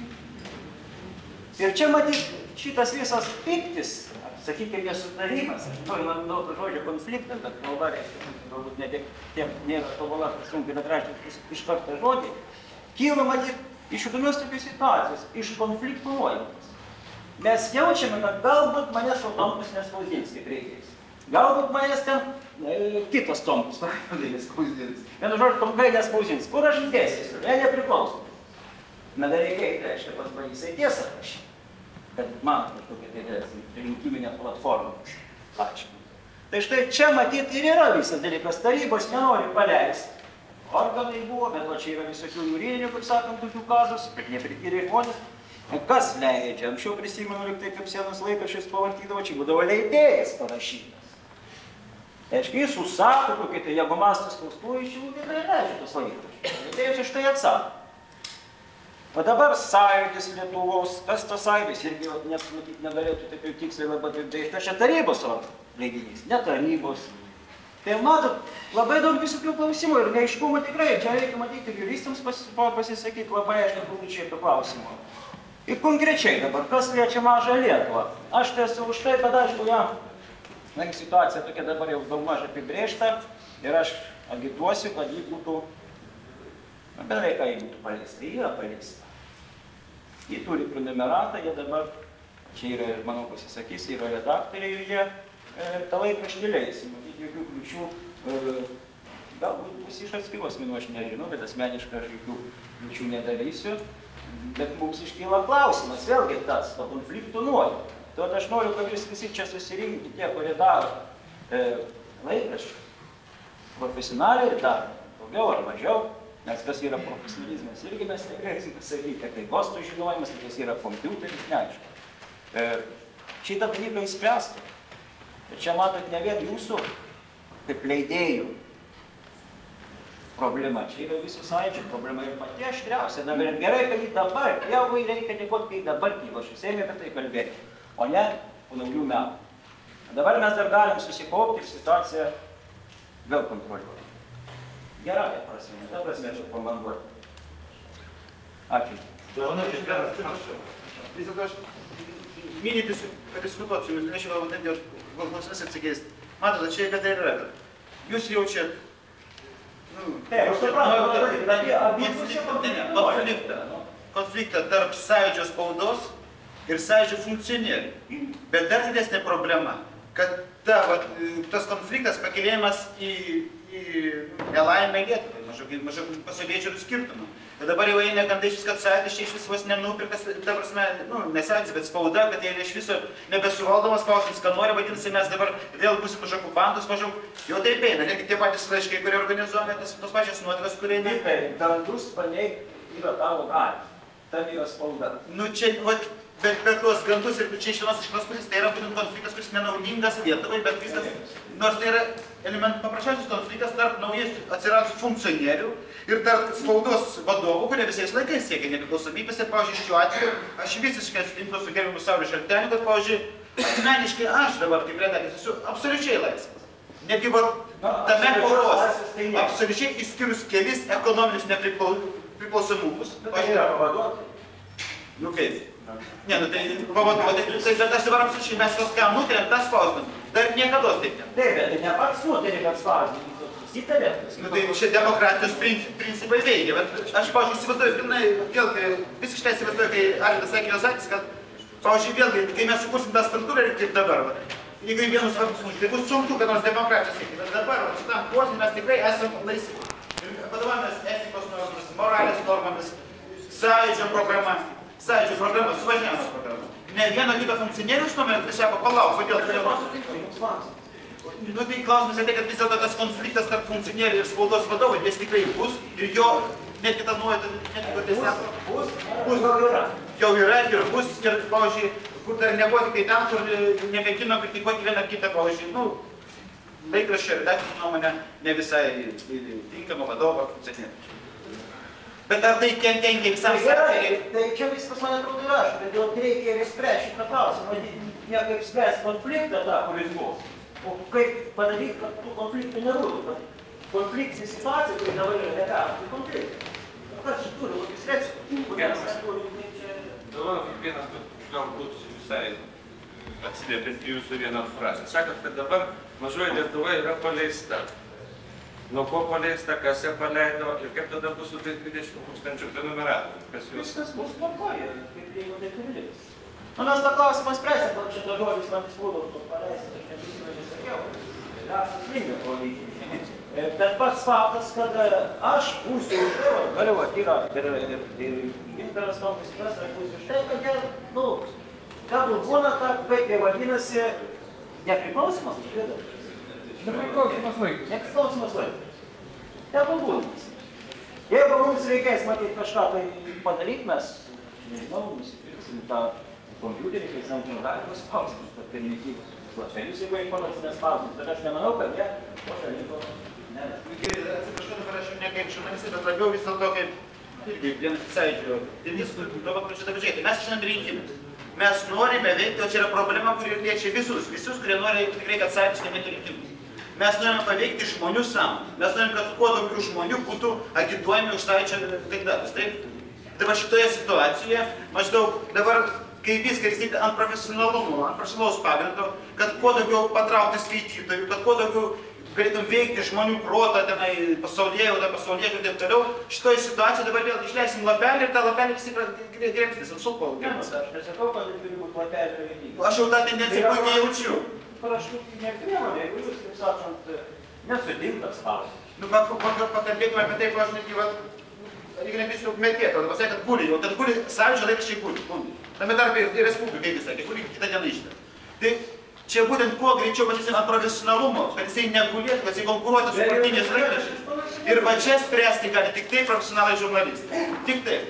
Ir čia matyti šitas visas piktis, sakykime, nesutarimas, aš noriu naudoti žodžio konfliktas, bet kalba reiškia, galbūt ne tiek nėra tobula, sunkiai atrašti iš karto žodį, kyla matyti iš įdomios tokios situacijos, iš konfliktuojantis. Mes jaučiame, kad galbūt manęs Tomkus nespausdins, kaip reikės. Galbūt manęs ten e, kitas Tomkus nespausdins. Vienu žodžiu, Tomkai nespausdins. Kur aš dėsiu? Ne, nepriklausom. Na, dar reikia, reiškia, pas man jisai tiesą rašyti. Kad man kažkokia rinkiminė platforma. Ačiū. Tai štai čia matyti ir yra visas dalykas. Tarybos nenori paleisti. Organai buvo, bet o čia yra visokių jūrinių, kaip sakant, tokių kazus, bet neprityrė žmonės. Kas leidžia? Anksčiau prisimenu, lyg tai kaip senas laikraštis pavartydavo, čia būdavo leidėjas parašytas. Aiškiai, jis užsako, kokie tai, jeigu mastas klaustuoja, iš jų tai leidžia tos laikraščius. Leidėjas iš tai atsako. O dabar sąjūdis Lietuvos, kas tas sąjūdis, irgi nes matyt negalėtų taip jau tiksliai labai apibrėžti, tai čia tarybos leidinys, ne tarybos. Tai matot, labai daug visokių klausimų ir neaiškumų tikrai, čia reikia matyti ir juristams pasisakyti labai aiškiai konkrečiai apie klausimą. Ir konkrečiai dabar, kas liečia mažą Lietuvą? Aš tai esu už tai, kad aišku, ja, situacija tokia dabar jau daug maž apibrėžta ir aš agituosiu, kad jį būtų, na, beveik ką jį būtų paleista, jį yra paleista. Jį turi prenumeratą, jie dabar, čia yra, manau, pasisakys, yra redaktoriai ir jie e, tą laikraštį leis. Matyti, jokių kliučių, e, galbūt bus iš atskiros minų, aš nežinau, bet asmeniškai aš jokių kliučių nedarysiu. Bet mums iškyla klausimas, vėlgi tas, to konfliktų nori. Todėl aš noriu, kad jūs visi čia susirinkti, tie, kurie daro e, laikraštį, profesionaliai daro, daugiau ar mažiau. Nes kas yra profesionalizmas, irgi mes negalėsim pasakyti, kad tai gostų žinojimas, tai kas yra kompiuteris, neaišku. E, šitą dalyką įspręstų. Ir čia matot ne vien jūsų, kaip leidėjų, problema. Čia yra visų sąjūdžio problema ir pati aštriausia. Na, bet gerai, kad jį dabar, jau reikia dėkoti, kai dabar kyla, aš visėmė apie tai kalbėti, o ne po naujų metų. Dabar mes dar galim susikaupti ir situaciją vėl kontroliuoti. Gerai, prasme, ta prasme, aš pamanduoti. Ačiū. Vis dėlto aš minį padiskutuoti su jumis, nešiau galbūt net jau klausimas atsikeist. Matote, čia kada ir yra. Jūs jaučiat, nu, konfliktą, konfliktą tarp sąjūdžio spaudos ir sąjūdžio funkcionierių. Bet dar didesnė problema, kad ta, vat, tas konfliktas pakėlėjimas į į nelaimę Lietuvai, maždaug, maždaug pasauliečių skirtumų. Ir dabar jau eina gandai šis, kad sąjūdis čia iš viso vos nenupirkas, ta prasme, nu, nesąjūdis, bet spauda, kad jie iš viso nebesuvaldomas klausimas, ką nori, vadinasi, mes dabar vėl būsim maždaug okupantus, maždaug, jau taip eina, netgi tie patys laiškai, kurie organizuojame, tos, tos pačios nuotraukas, kurie eina. Gandus paneigti yra tavo gali, tam yra spauda. Nu čia, vat, bet per tuos gandus ir čia iš vienos iš kitos pusės, tai yra būtent konfliktas, kuris nenaudingas Lietuvai, bet viskas, nors tai yra element paprasčiausias konfliktas tarp naujai atsiradusių funkcionierių ir tarp spaudos vadovų, kurie visais laikais siekia nepriklausomybės. Ir, pavyzdžiui, šiuo atveju aš visiškai sutinku su gerbiamu Sauliumi Šalteniu, kad, pavyzdžiui, asmeniškai aš dabar kaip redaktorius esu absoliučiai laisvas. Netgi tame kovos, absoliučiai išskyrus kelis ekonominius nepriklausomumus. Tai yra pavaduoti. Nu kaip? Ne, nu tai pavaduoti, tai bet aš dabar apsučiai, mes tos ką nutarėm, tas spausdinam. Dar niekados taip ne. Taip, bet tai ne pats nutarė, kad spausdinti, susitarė. Nu tai šie demokratijos principai veikia, bet aš, pavyzdžiui, įsivaizduoju, pilnai, vėlgi, visiškai įsivaizduoju, kai Arvydas sakė Jozaitis, kad, pavyzdžiui, vėlgi, kai mes sukursim tą struktūrą, kaip dabar, va, jeigu į vienus svarbus mūsų, tai bus sunku, kad nors demokratijos veikia, bet dabar, va, šitam posmui mes tikrai esame laisvi. Vadovavomės etikos normomis, moralės normomis, sąjūdžio programa, sąjūdžio programa, suvažiavimo programa. Ne vieno kito funkcionierius nuomet, tai sako, palauk, kodėl turėjau. Nu tai klausimas yra tai, kad vis dėlto tas konfliktas tarp funkcionierių ir spaudos vadovų, jis tikrai bus ir jo, netgi tą nuojautą, netgi ko tiesiog bus, bus, jau yra ir bus, ir, pavyzdžiui, kur dar nebuvo tik tai tam, kur nemėgino kritikuoti vieną kitą, pavyzdžiui, nu, laikraščio redakcijos nuomonę ne visai tinkamo vadovo funkcionierių. Bet ar tai kenkia visam sektoriui? Tai čia viskas, man atrodo, yra aš, bet dėl reikia ir spręsti šitą klausimą, ne kaip spręsti konfliktą tą, kuris bus, o kaip padaryti, kad tų konfliktų nebūtų. Konfliktinė situacija, kuri dabar yra negavo, tai konfliktai. Kas čia turi, kokius receptus, kokias mes turime čia... Dabar kiekvienas galbūt visai atsiliepint į jūsų vieną frazę. Sakot, kad dabar mažoji Lietuva yra paleista. Nuo ko paleista, kas ją paleido ir kaip tada bus su tais dvidešimt tūkstančių prenumeratorių? Kas jūs? Viskas bus tvarkoje, kaip jeigu taip ir liks. Nu, mes tą klausimą spręsim, kad šitą žodis man įspūdų paleisti, aš neprisimenu, nesakiau. Aš suslinga pavadinti. Bet pats faktas, kad aš būsiu už tai, galiu, yra ir Gintaras Tomkus, aš būsiu už tai, kad jie, nu, kad būna ta, kaip jie vadinasi, nepriklausimas, išvėdė. Nepriklausimas laikas. Nepriklausimas laikas. Tegu būdas. Jeigu mums reikės matyti kažką tai padaryti, mes, nežinau, nusipirksim tą kompiuterį, kai samtum galima spausdinti, kad primityvus plačelius, jeigu informacinės spausdinti, bet aš nemanau, kad jie po šaliko ne. Atsiprašau, dabar aš ne kaip žurnalistai, bet labiau vis dėlto kaip irgi vienas sąjūdžio. Dėmesys, dabar prašyta važiuoti. Mes šiandien rinkimės. Mes norime veikti, o čia yra problema, kuri liečia visus, visus, kurie nori tikrai, kad sąjūdis laimėtų rinkimus. Mes norime paveikti žmonių sąmonę. Mes norime, kad kuo daugiau žmonių būtų agituojami už sąjūdžio kandidatus. Taip? Dabar šitoje situacijoje, maždaug dabar, kai viską reikia ant profesionalumo, ant profesionalaus pagrindo, kad kuo daugiau patraukti skaitytojų, kad kuo daugiau galėtum veikti žmonių protą, tenai pasaulyje, pasaulyje ir taip toliau. Šitoje situacijoje dabar vėl išleisim lapelį ir tą lapelį visi grėmstis, ant sulko. Aš nesakau, kad turi būti lapelį ir vienybė. Aš jau tą tendenciją puikiai jaučiu. Paraštutinė priemonė, jeigu jūs, kaip sakant, nesutinkat spausdinti. Nu, pakalbėkime apie tai, ko aš netgi, reikia nebėsiu metėti, o pasakė, kad guli, o tad guli sąjūdžio laikraščiai guli, guli. Tame tarp ir Respublikai vis sakė, guli kitą dieną ištė. Tai čia būtent kuo greičiau patysim ant profesionalumo, kad jisai negulėtų, kad jisai konkuruotų su partiniais laikraščiais. Ir va čia spręsti gali tik tai profesionalai žurnalistai. Tik tai.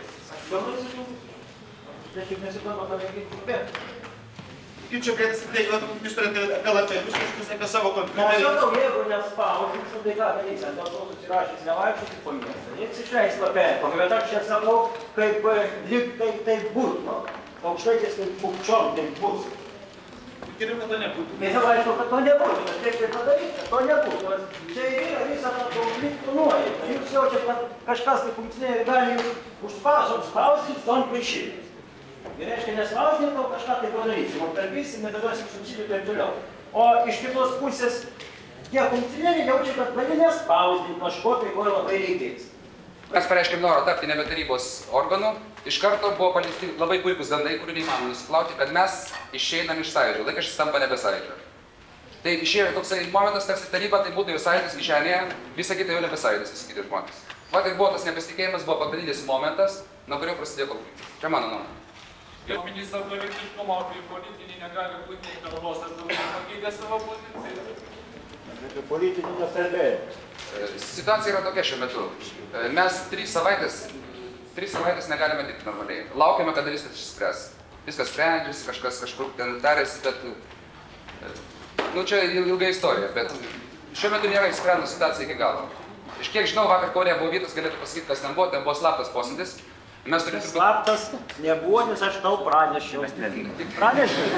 Tai tik nesuprantu, ką reikia kalbėti. Ir čia prietas tik tai, kad jūs turite apie lapelius, kažkas apie savo kompiuterį. Aš sakau, jeigu nespausdinsiu, tai ką darysi, ant to susirašys nevaikščioti po miestą. Reiks išleist lapelį, bet aš čia sakau, kaip lyg taip būt, nu, aukštaitis kaip pukčiom taip bus. Geriau, kad to nebūtų. Jis jau aišku, kad to nebūtų, bet kaip tai padaryti, kad to nebūtų. Čia yra visą tą konfliktų nuojautą. Jūs jaučiat, kad kažkas tai funkcionieriai gali už spausdinti, to ant paišyti. Ir reiškia, nespausdinti, o kažką tai padarysim, o kalbėsim, nedaduosim subsidijų taip toliau. O iš kitos pusės, tie funkcionieriai jaučia, kad gali nespausdinti kažko, tai ko labai reikės. Mes pareiškėm norą tapti nebe tarybos organų. Iš karto buvo paleisti labai puikus gandai, kurių neįmanoma nusiplauti, kad mes išeinam iš sąjūdžio, laikraštis tampa nebe sąjūdžio. Tai išėjo toksai momentas, tarsi taryba, tai būtų jau sąjūdis kišenėje, visa kita jau nebe sąjūdis, įsakyti žmonės. Va, tai buvo tas nepasitikėjimas, buvo pagrindinis momentas, nuo kurio prasidėjo konfliktas. Čia mano nuomonė. Kaip ministras politiškumo, kaip politinį negali būti nei kalbos, ar dabar pakeitė savo poziciją? Politinį nekalbėjimą. Situacija yra tokia šiuo metu. Mes trys savaitės, trys savaitės negalime dirbti normaliai. Laukiame, kada viskas išspręs. Viskas sprendžiasi, kažkas kažkur ten tarėsi, bet... Nu, čia ilga istorija, bet šiuo metu nėra išsprendus situacija iki galo. Iš kiek žinau, vakar Kaune buvo vietas, galėtų pasakyti, kas ten buvo, ten buvo slaptas posėdis. Mes turim... Slaptas nebuvo, nes aš tau pranešiau. Pranešiau?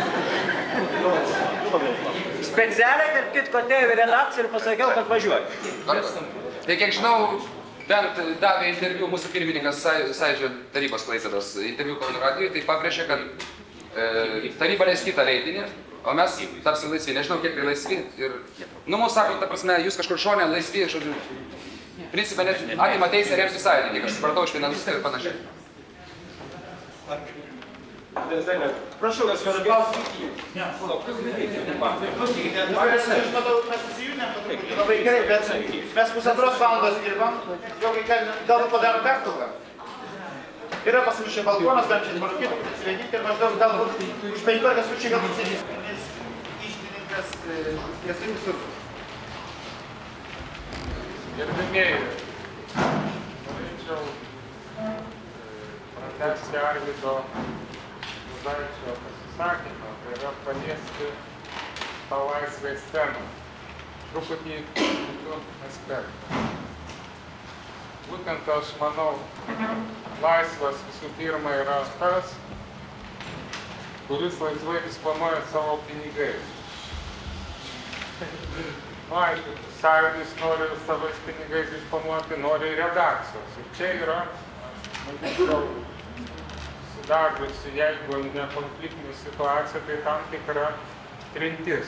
Specialiai, kad kitko atėjo į redakciją ir pasakiau, kad važiuoju. Tai kiek žinau, bent davė interviu mūsų pirmininkas Sąjūdžio tarybos Klaipėdos interviu Kauno radijui, tai pabrėžė, kad e, taryba leis kitą leidinį, o mes tapsim laisvi, nežinau kiek tai laisvi. Ir, nu, mums sako, ta prasme, jūs kažkur šonė laisvi, žodžiu, principą net atima teisę remti sąjungininką, aš supratau iš finansus ir panašiai. Prašau, kas yra klausimų? Ne, aš matau, mes susijunėm, labai gerai, bet mes pusantros valandos dirbam, galbūt padarom pertrauką. Yra pas mus čia balkonas, galim čia parūkyti, atsivedyti ir maždaug galbūt už penkiolika minučių galbūt sėdės. Ištininkas Kęstutis Urkus. Gerbėmėjai, norėčiau pratęsti Arvydo Juozaičio pasisakymą, tai yra paliesti tą laisvės temą. Truputį kitų aspektų. Būtent aš manau, laisvas visų pirma yra tas, kuris laisvai disponuoja savo pinigais. Nu, aišku, Sąjūdis nori savais pinigais disponuoti, nori redakcijos. Ir čia yra, aš manyčiau, sudariusi, jeigu ne konfliktinė situacija, tai tam tikra trintis.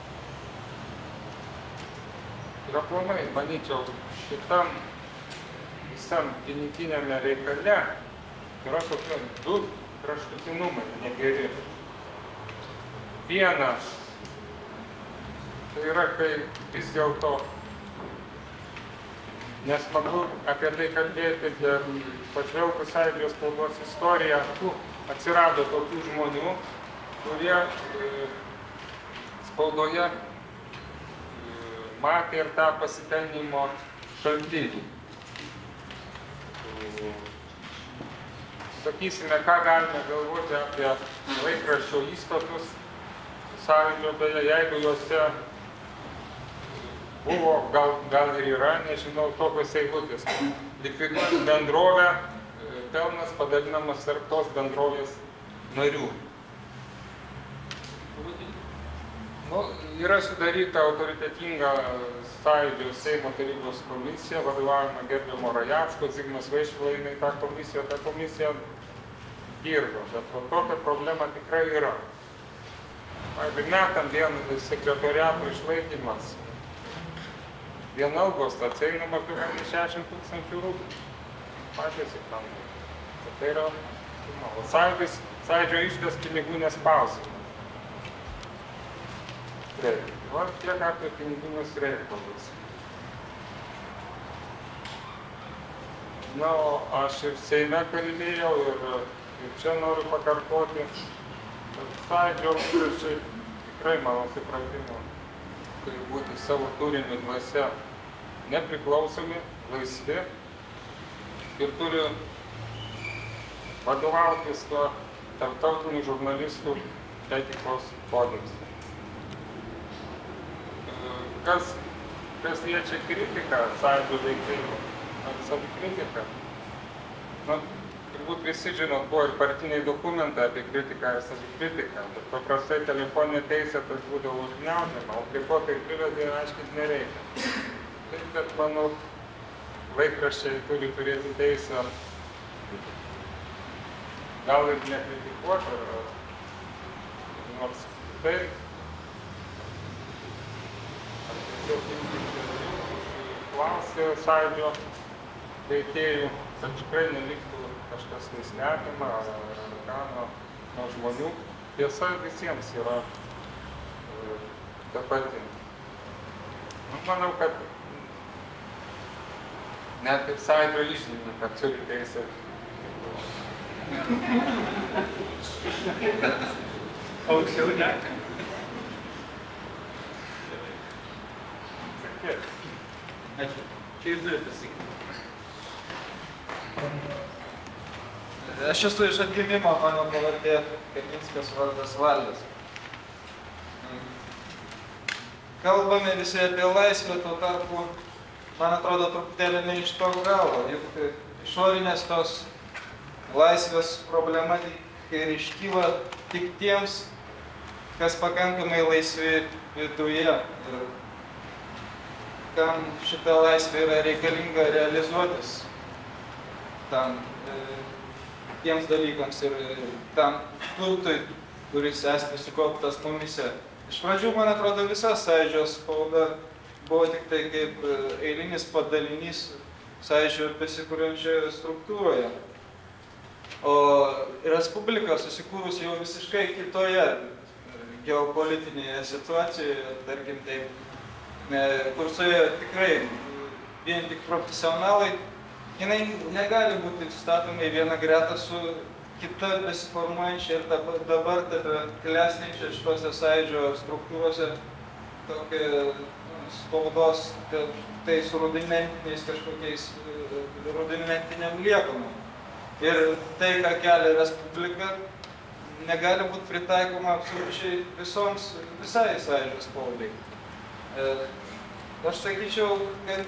Ir aplamai, manyčiau, šitam visam piniginiame reikale yra tokie du kraštutinumai negeri. Vienas, tai yra, kai vis dėlto nesmagu apie tai kalbėti, bet pažvelgus Sąjūdžio spaudos istoriją, atsirado tokių žmonių, kurie spaudoje matė ir tą pasipelnimo šaltinį. Sakysime, ką galime galvoti apie laikraščio įstatus Sąjūdžio, beje, jeigu juose buvo, gal, gal ir yra, nežinau, tokios eilutės. Likviduoti bendrovę, pelnas padalinamas tarp tos bendrovės narių. Nu, yra sudaryta autoritetinga Sąjūdžio Seimo tarybos komisija, vadovaujama gerbiamo Rajacko, Zigmas Vaišvila, jinai tą komisiją, tą komisiją dirbo, bet tokia problema tikrai yra. Metam vien sekretoriato išlaikymas, vien algos atseinama apie šešiasdešimt tūkstančių rublių. Patys ir tam. Tai yra, Sąjūdis, Sąjūdžio išdas pinigų nespausina. Va, tiek apie piniginius reikalus. Na, o aš ir Seime kalbėjau ir, ir čia noriu pakartoti, kad Sąjūdžio lūkesčiai tikrai, mano supratimu, turi būti savo turiniu dvasia nepriklausomi, laisvi ir turi vadovautis tuo tarptautinių žurnalistų etikos kodeksu. Kas, kas liečia kritiką Sąjūdžio veikėjų ar savikritiką, nu, turbūt visi žinot, buvo ir partiniai dokumentai apie kritiką ir savikritiką, bet paprastai telefoninė teisė tas būdavo užgniaužiama, o prie ko tai privedė, aiškint nereikia. Taip, kad, manau, laikraščiai turi turėti teisę gal ir nekritikuoti, nors tai, ar tiesiog klausė Sąjūdžio veikėjų, kad tikrai neliktų kažkas neslepima ar ką nuo žmonių. Tiesa visiems yra ta pati. Manau, kad net ir Sąjūdžio iždininkas turi teisę. Aukščiau ne. Ačiū. Čia jūs norite pasakyti. Aš esu iš atgimimo, mano pavardė Kaminskas, vardas Valdas. Kalbame visi apie laisvę, tuo tarpu, man atrodo, truputėlį ne iš to galo. Juk išorinės tos laisvės problema ir iškyla tik tiems, kas pakankamai laisvi viduje. Ir kam šita laisvė yra reikalinga realizuotis tam e, tiems dalykams ir tam turtui, kuris esate sukauptas mumise. Iš pradžių, man atrodo, visa Sąjūdžio spauda buvo tik tai kaip eilinis padalinys Sąjūdžio besikūrenčioje struktūroje. O Respublika susikūrus jau visiškai kitoje geopolitinėje situacijoje, tarkim taip, kursoje tikrai vien tik profesionalai, jinai negali būti statoma į vieną gretą su kita besiformuojančia ir dabar klestinčia šitose Sąjūdžio struktūrose tokia spaudos, tai su rudimentiniais kažkokiais rudimentiniam liekamam. Ir tai, ką kelia Respublika, negali būti pritaikoma absoliučiai visoms, visai Sąjūdžio spaudai. Aš sakyčiau, kad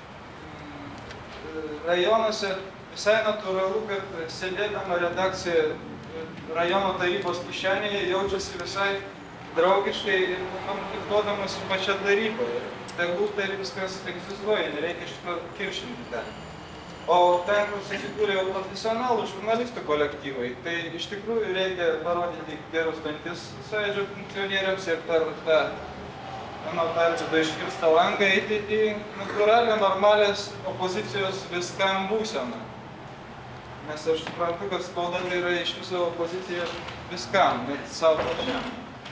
rajonuose visai natūralu, kad sėdėdama redakcija rajono tarybos kišenėje jaučiasi visai draugiškai ir konfliktuodama su pačia taryba. Tegul tai viskas egzistuoja, nereikia šito kiršinti ten. O ten, kur susikūrė jau profesionalų žurnalistų kolektyvai, tai iš tikrųjų reikia parodyti gerus dantis Sąjūdžio funkcionieriams ir per tą, manau, tarpsitą iškirstą langą eiti į natūralią, normalės opozicijos viskam būseną. Nes aš suprantu, kad spauda tai yra iš viso opozicija viskam, net savo pačiam.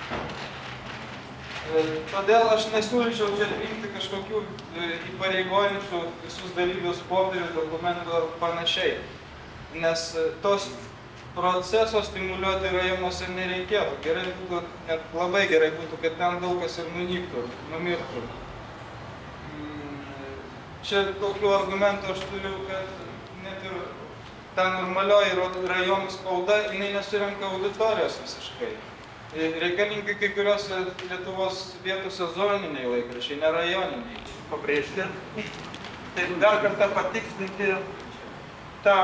Todėl aš nesiūlyčiau čia priimti kažkokių įpareigojančių visus dalyvius popierių, dokumentų ar panašiai. Nes tos proceso stimuliuoti rajonuose nereikėtų. Gerai būtų, net labai gerai būtų, kad ten daug kas ir nunyktų, numirtų. Čia tokių argumentų aš turiu, kad net ir ta normalioji rajonų spauda, jinai nesurenka auditorijos visiškai. Reikalingi kai kurios Lietuvos vietose zoniniai laikraščiai, ne rajoniniai. Pabrėžti. Tai dar kartą patikslinti tą,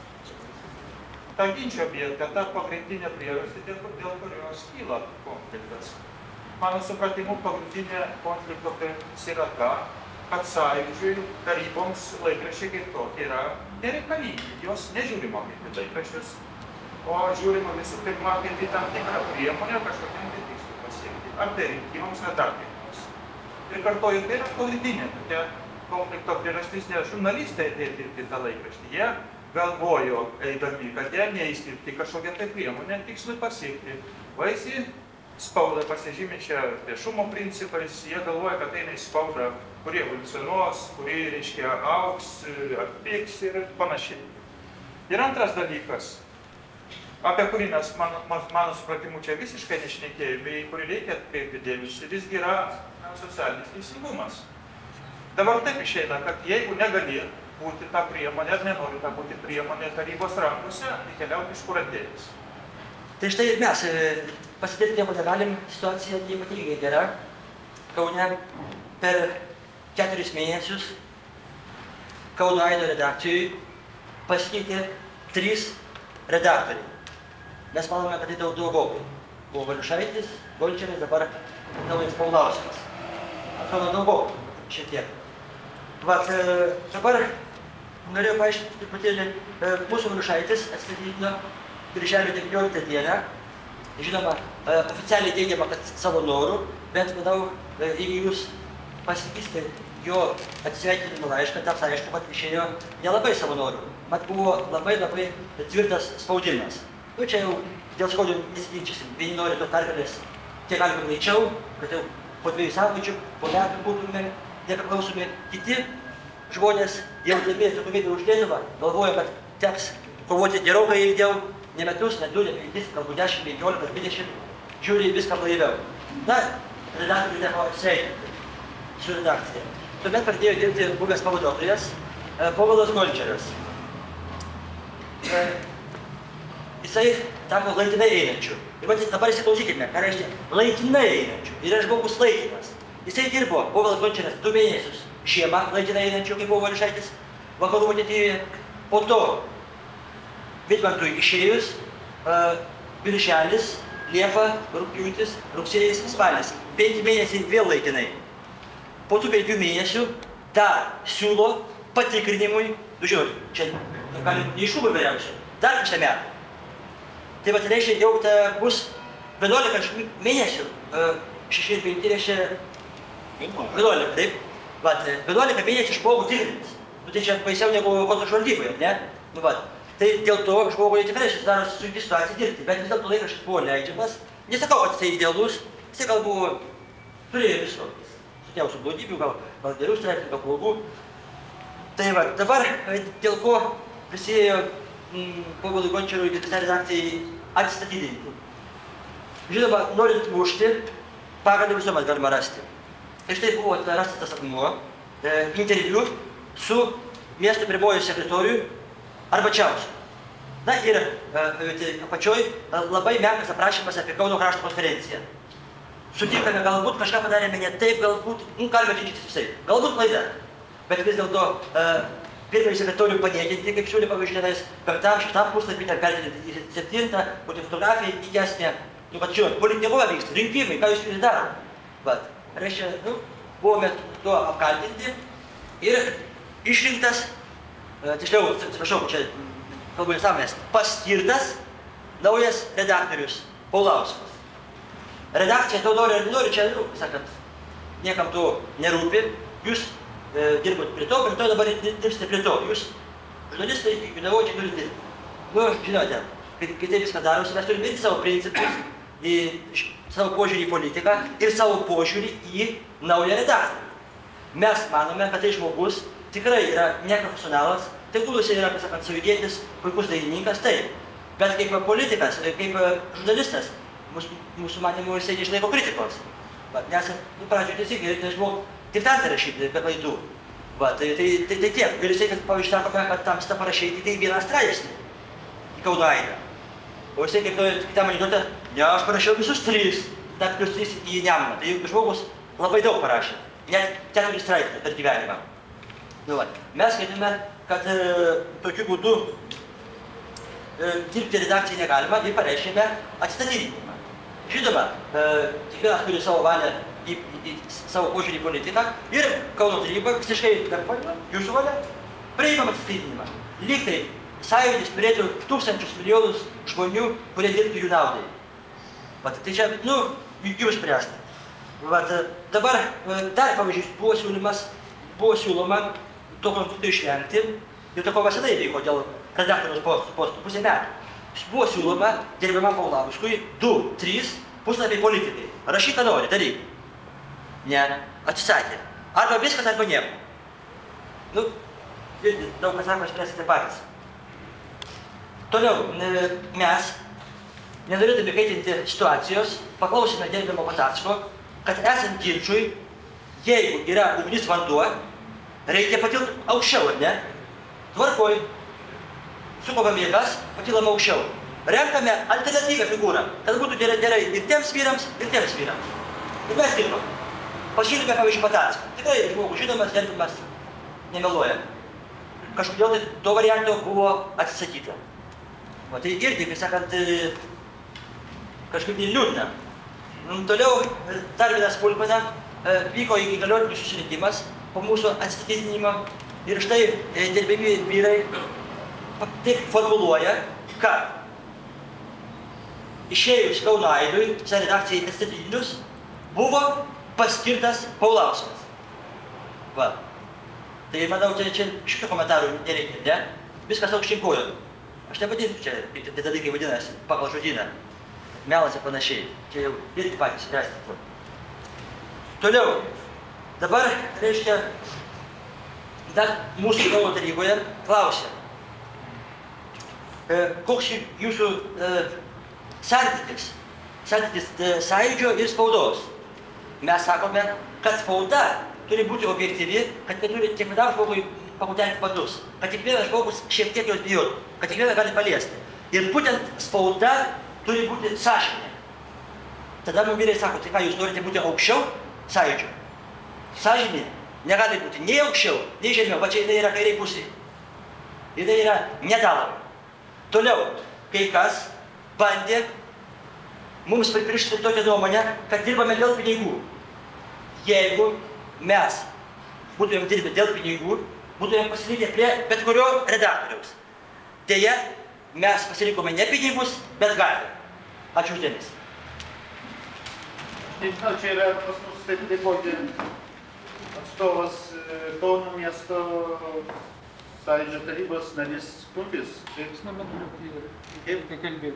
tą ginčio vietą, tą pagrindinę priežastį, dėl, dėl kurios kyla konfliktas. Mano supratimu, pagrindinė konflikto priežastis yra ta, kad Sąjūdžiui taryboms laikraščiai kaip tokie yra nereikalingi. Jos nežiūrima kaip į laikraščius, o žiūrima visų pirma kaip į tam tikrą priemonę kažkokiam tikslui pasiekti. Ar tai rinkimams, ar dar rinkimams. Ir kartoju, tai yra pagrindinė tokia konflikto priežastis, nes žurnalistai atėjo dirbti tą laikraštį. Jie galvojo, eidami, kad jie neįskirti kažkokią tai priemonę tikslui pasiekti. Vaisiai spauda pasižymė čia viešumo principais, jie galvoja, kad eina į spaudą, kurie evoliucionuos, kurie, reiškia, augs, atpiks ir panašiai. Ir antras dalykas, apie kurį mes, mano, mano supratimu, čia visiškai nešnekėjome, į kurį reikia atkreipti dėmesį, visgi yra socialinis teisingumas. Dabar taip išeina, kad jeigu negali būti tą priemonę, ar nenori tą būti priemonę tarybos rankose, tai keliauti iš kur atėjęs. Tai štai ir mes pasidėti nieko negalim, situacija ypatingai gera. Kaune per keturis mėnesius Kauno Aido redakcijai pasikeitė trys redaktoriai. Mes manome, kad tai daug daugiau. Buvo Valiušaitis, Golčeris, dabar naujas Paulauskas. Atrodo daugiau šiek tiek. Vat dabar norėjau paaiškinti truputėlį, mūsų Valiušaitis atstatydino birželio devynioliktą dieną. Žinoma, oficialiai teigiama, kad savo norų, bet manau, jeigu jūs pasakysite jo atsisveikinimo laišką, taps aišku, kad išėjo nelabai savo norų. Mat buvo labai labai tvirtas spaudimas. Nu čia jau dėl skaudų nesiginčysim. Vieni nori to pergalės kiek galima greičiau, kad jau po dviejų savaičių, po metų būtume nepriklausomi. Kiti žmonės, jausdami atsakomybę už Lietuvą, galvoja, kad teks kovoti gerokai ilgiau, ne metus, ne du, ne penkis, galbūt dešimt, penkiolika, dvidešimt, žiūri viską blaiviau. Na, redaktoriui teko sveikinti su redakcija. Tuomet pradėjo dirbti buvęs pavaduotojas Povilas Golčeris. Jisai tapo laikinai einančiu. Ir matyt, dabar įsiklausykime, ką reiškia laikinai einančiu. Yra žmogus laikinas. Jisai dirbo, Povilas Golčeris, du mėnesius žiemą laikinai einančiu, kaip buvo Valiušaitis, vakarų Vokietijoje. Po to Vidmantui išėjus, birželis, Liepa, rugpjūtis, rugsėjis, spalis. Penki mėnesiai vėl laikinai. po tų penkių mėnesių dar siūlo patikrinimui, nu žiūrėjau, čia gali neiškumų įvairiausių, dar pusę metų. Tai vat reiškia, jau ta bus vienuolika mėnesių, šeši ir penki reiškia vienuolika, taip? Vat, vienuolika mėnesių žmogų tikrintis. Nu tai čia baisiau negu kontržvalgyboje, ne? Nu vat. Tai dėl to žmogui tikrai susidaro sunki situacija dirbti, bet vis dėlto laikas buvo leidžiamas. Nesakau, kad tai idealus, jisai gal buvo, turėjo visokius. Sutiausių blogybių, gal, gal gerų straipsnių, gal blogų. Tai va, dabar dėl ko prisidėjo Povilui Gončiarui ir kitai redakcijai atsistatydinti. Žinoma, norint mušti, pagalių visuomet galima rasti. Ir štai buvo rastas tas akmuo, interviu su miesto pirmojo sekretoriui Arbačiausku. Na ir apačioj labai menkas aprašymas apie Kauno krašto konferenciją. Sutinkame, galbūt kažką padarėme ne taip, galbūt, nu, galime ginčytis visai, galbūt klaida. Bet vis dėlto pirmąjį sekretorių paniekinti, kaip siūlė pavyzdžiais, penktam, šeštam puslapį, ten perkelti į septintą, kur fotografija įkesnė. Nu, kad žiūrėjot, politinė kova vyksta, rinkimai, ką jūs jūs daro? Vat, reiškia, nu, buvome tuo apkaltinti ir išrinktas, tiksliau, atsiprašau, čia kalbu nesąmonės, paskirtas naujas redaktorius Paulauskas. Redakcija to nori ar nenori, čia, nu, sakant, niekam to nerūpi, jūs e, dirbot prie to, prie to dabar dirbsite prie to, jūs, žurnalistai, kiekvienavo čia turi dirbti. Nu, žinote, kai taip viską darosi, mes turime irgi savo principus, į savo požiūrį į politiką ir savo požiūrį į naują redaktorių. Mes manome, kad tai žmogus tikrai yra neprofesionalas, tegul jis yra, sakant, sąjūdietis, puikus dainininkas, taip. Bet kaip politikas, kaip žurnalistas, mūsų, mūsų manymų jisai neišlaiko kritikos. Va, nes, nu, pradžioje teisingai, tai žmogų diktantą rašyti be klaidų. Va, tai, tai, tai, tai tiek. Ir jisai, pavyzdžiui, sakome, kad tamsta parašyti tai vieną straipsnį į Kauno Aidą. O jisai, kaip to kitam anekdote, ne, aš parašiau visus trys, dar plius trys į Nemuną. Tai žmogus labai daug parašė, net keturis straipsnius per gyvenimą. Nu, va. Mes skaitome, kad e, tokiu būdu e, dirbti redakcijai negalima ir pareiškėme atsistatydinimą. Žinoma, e, kiekvienas turi savo valią į, į, į savo požiūrį į politiką ir Kauno taryba visiškai per valia, jūsų valia, priimam atsistatydinimą. Lyg tai sąjūdis turėtų tūkstančius milijonus žmonių, kurie dirbtų jų naudai. Vat, tai čia, nu, jums spręsti. Vat, dabar dar, pavyzdžiui, buvo siūlymas, buvo siūloma to konflikto išvengti ir to kova senai vyko dėl redaktoriaus postų, postų pusę metų. Buvo siūloma gerbiamam Paulauskui du, trys puslapiai politikai. Rašyk, ką nori, daryk. Ne, atsisakė. Arba viskas, arba nieko. Nu, irgi daug kas sako, spręsite patys. Toliau, mes, nenorėtume kaitinti situacijos, paklausime gerbiamo Patacko, kad esant ginčui, jeigu yra ugnis vanduo, reikia pakilti aukščiau, ar ne? Tvarkoj. Sukopam jėgas, pakilam aukščiau. Renkame alternatyvią figūrą, kad būtų gerai, gerai ir tiems vyrams, ir tiems vyrams. Ir mes dirbam. Pasiūlėme, pavyzdžiui, Patacką. Tikrai žmogus žinomas, gerbimas, nemeluoja. Kažkodėl tai to varianto buvo atsisakyta. O tai irgi, kaip sakant, kažkaip liūdna. Toliau, dar vienas smulkmena, vyko įgaliotinių susirinkimas po mūsų atsistatydinimo ir štai gerbiami vyrai taip formuluoja, kad išėjus Kauno Aidui, visą redakcijai atsistatydinius, buvo paskirtas Paulauskas. Va. Tai manau, čia, čia šito komentarų nereikia, ne? Viskas aukštyn kojom. Aš nevadinsiu čia, kaip tai dalykai vadinasi, pagal žodyną. Melas ir panašiai. Čia jau irgi patys spręsti. Toliau. Dabar, reiškia, dar mūsų Kauno taryboje klausia, e, koks jūsų e, santykis, santykis e, sąjūdžio ir spaudos. Mes sakome, kad spauda turi būti objektyvi, kad neturi kiekvienam žmogui pakutenti padus, kad kiekvienas žmogus šiek tiek jos bijotų, kad kiekvieną gali paliesti. Ir būtent spauda turi būti sąžinė. Tada mums vyrai sako, tai ką, jūs norite būti aukščiau sąjūdžio? Sąžinė negali būti nei aukščiau, nei žemiau, va čia jinai yra kairiai pusė. Jinai yra nedaloma. Toliau, kai kas bandė mums pripiršti tokią nuomonę, kad dirbame dėl pinigų. Jeigu mes būtumėm dirbę dėl pinigų, būtumėm pasilikę prie bet kurio redaktoriaus. Deja, mes pasilikome ne pinigus, bet gatvę. Ačiū už dėmesį. Nežinau, čia yra pas mus taip taipogi atstovas Kauno miesto sąjūdžio tarybos narys Kumpis. Kaip jis kalbėtų?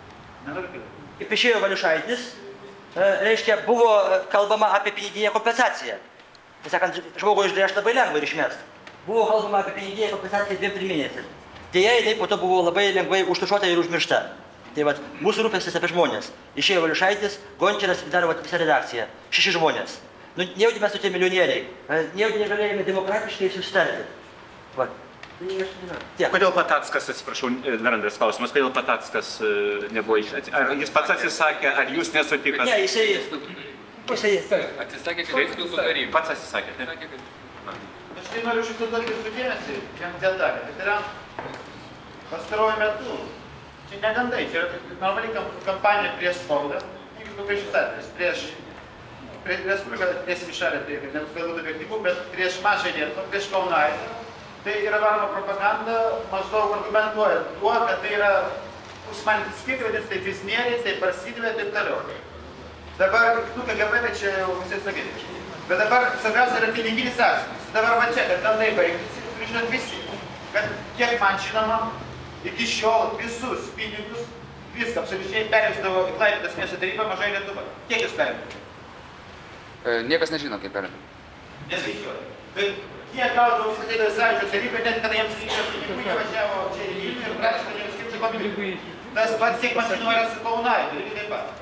Kaip išėjo Valiušaitis, reiškia, buvo kalbama apie piniginę kompensaciją. Tai sakant, žmogų išdrėžti labai lengva ir išmest. Buvo kalbama apie piniginę kompensaciją dviem trim mėnesiam. Deja, jinai po to buvo labai lengvai užtušuota ir užmiršta. Tai vat, mūsų rūpestis apie žmonės. Išėjo Valiušaitis, Gončiaras ir dar vat, visa redakcija. Šeši žmonės. Nu, nejaugi mes tokie milijonieriai. Nejaugi negalėjome demokratiškai susitarti. Vat. Tiek. Kodėl Patackas, atsiprašau, dar antras klausimas, kodėl Patackas nebuvo išėjęs? Ar jis pats atsisakė, ar jūs nesutikat? Ne, jisai... Jisai... Atsisakė kreiptis su taryba. Pats atsisakė, ne? Aš tai noriu užduoti jūsų dėmesį, vien detalė. Tai yra pastaruoju metu. Čia negandai, čia yra normaliai kampanija prieš spaudą, jeigu tu prieš įstatymės, prieš Respubliką nesišalė, tai nebus objektyvų, bet prieš mažą Lietuvą, prieš Kauno Aidą. Tai yra varoma propaganda, maždaug argumentuojant tuo, kad tai yra užsimanyti skirti, vadinasi, tai biznieriai, tai prasidavė ir taip toliau. Dabar, nu, K G B, tai čia jau visi sakyti. Bet dabar svarbiausia yra piniginis asmenys. Dabar va čia, kad bendrai baigtis, turi žinot visi, kad kiek man žinoma, iki šiol visus pinigus, viską absoliučiai perėmsdavo į Klaipėdos miesto tarybą Mažoji Lietuva. Kiek jūs perėmėte? Niekas nežino, kaip perėmė. Neskaičiuoja. Bet kiek gaudavo visą Klaipėdos sąjūdžio tarybą, net kada jiems reikėjo pinigų, jie važiavo čia į Vilnių ir prašė, kad jiems skirtų pinigų. Tas pats, kiek man žinoma, yra su Kauno Aidu, irgi taip pat.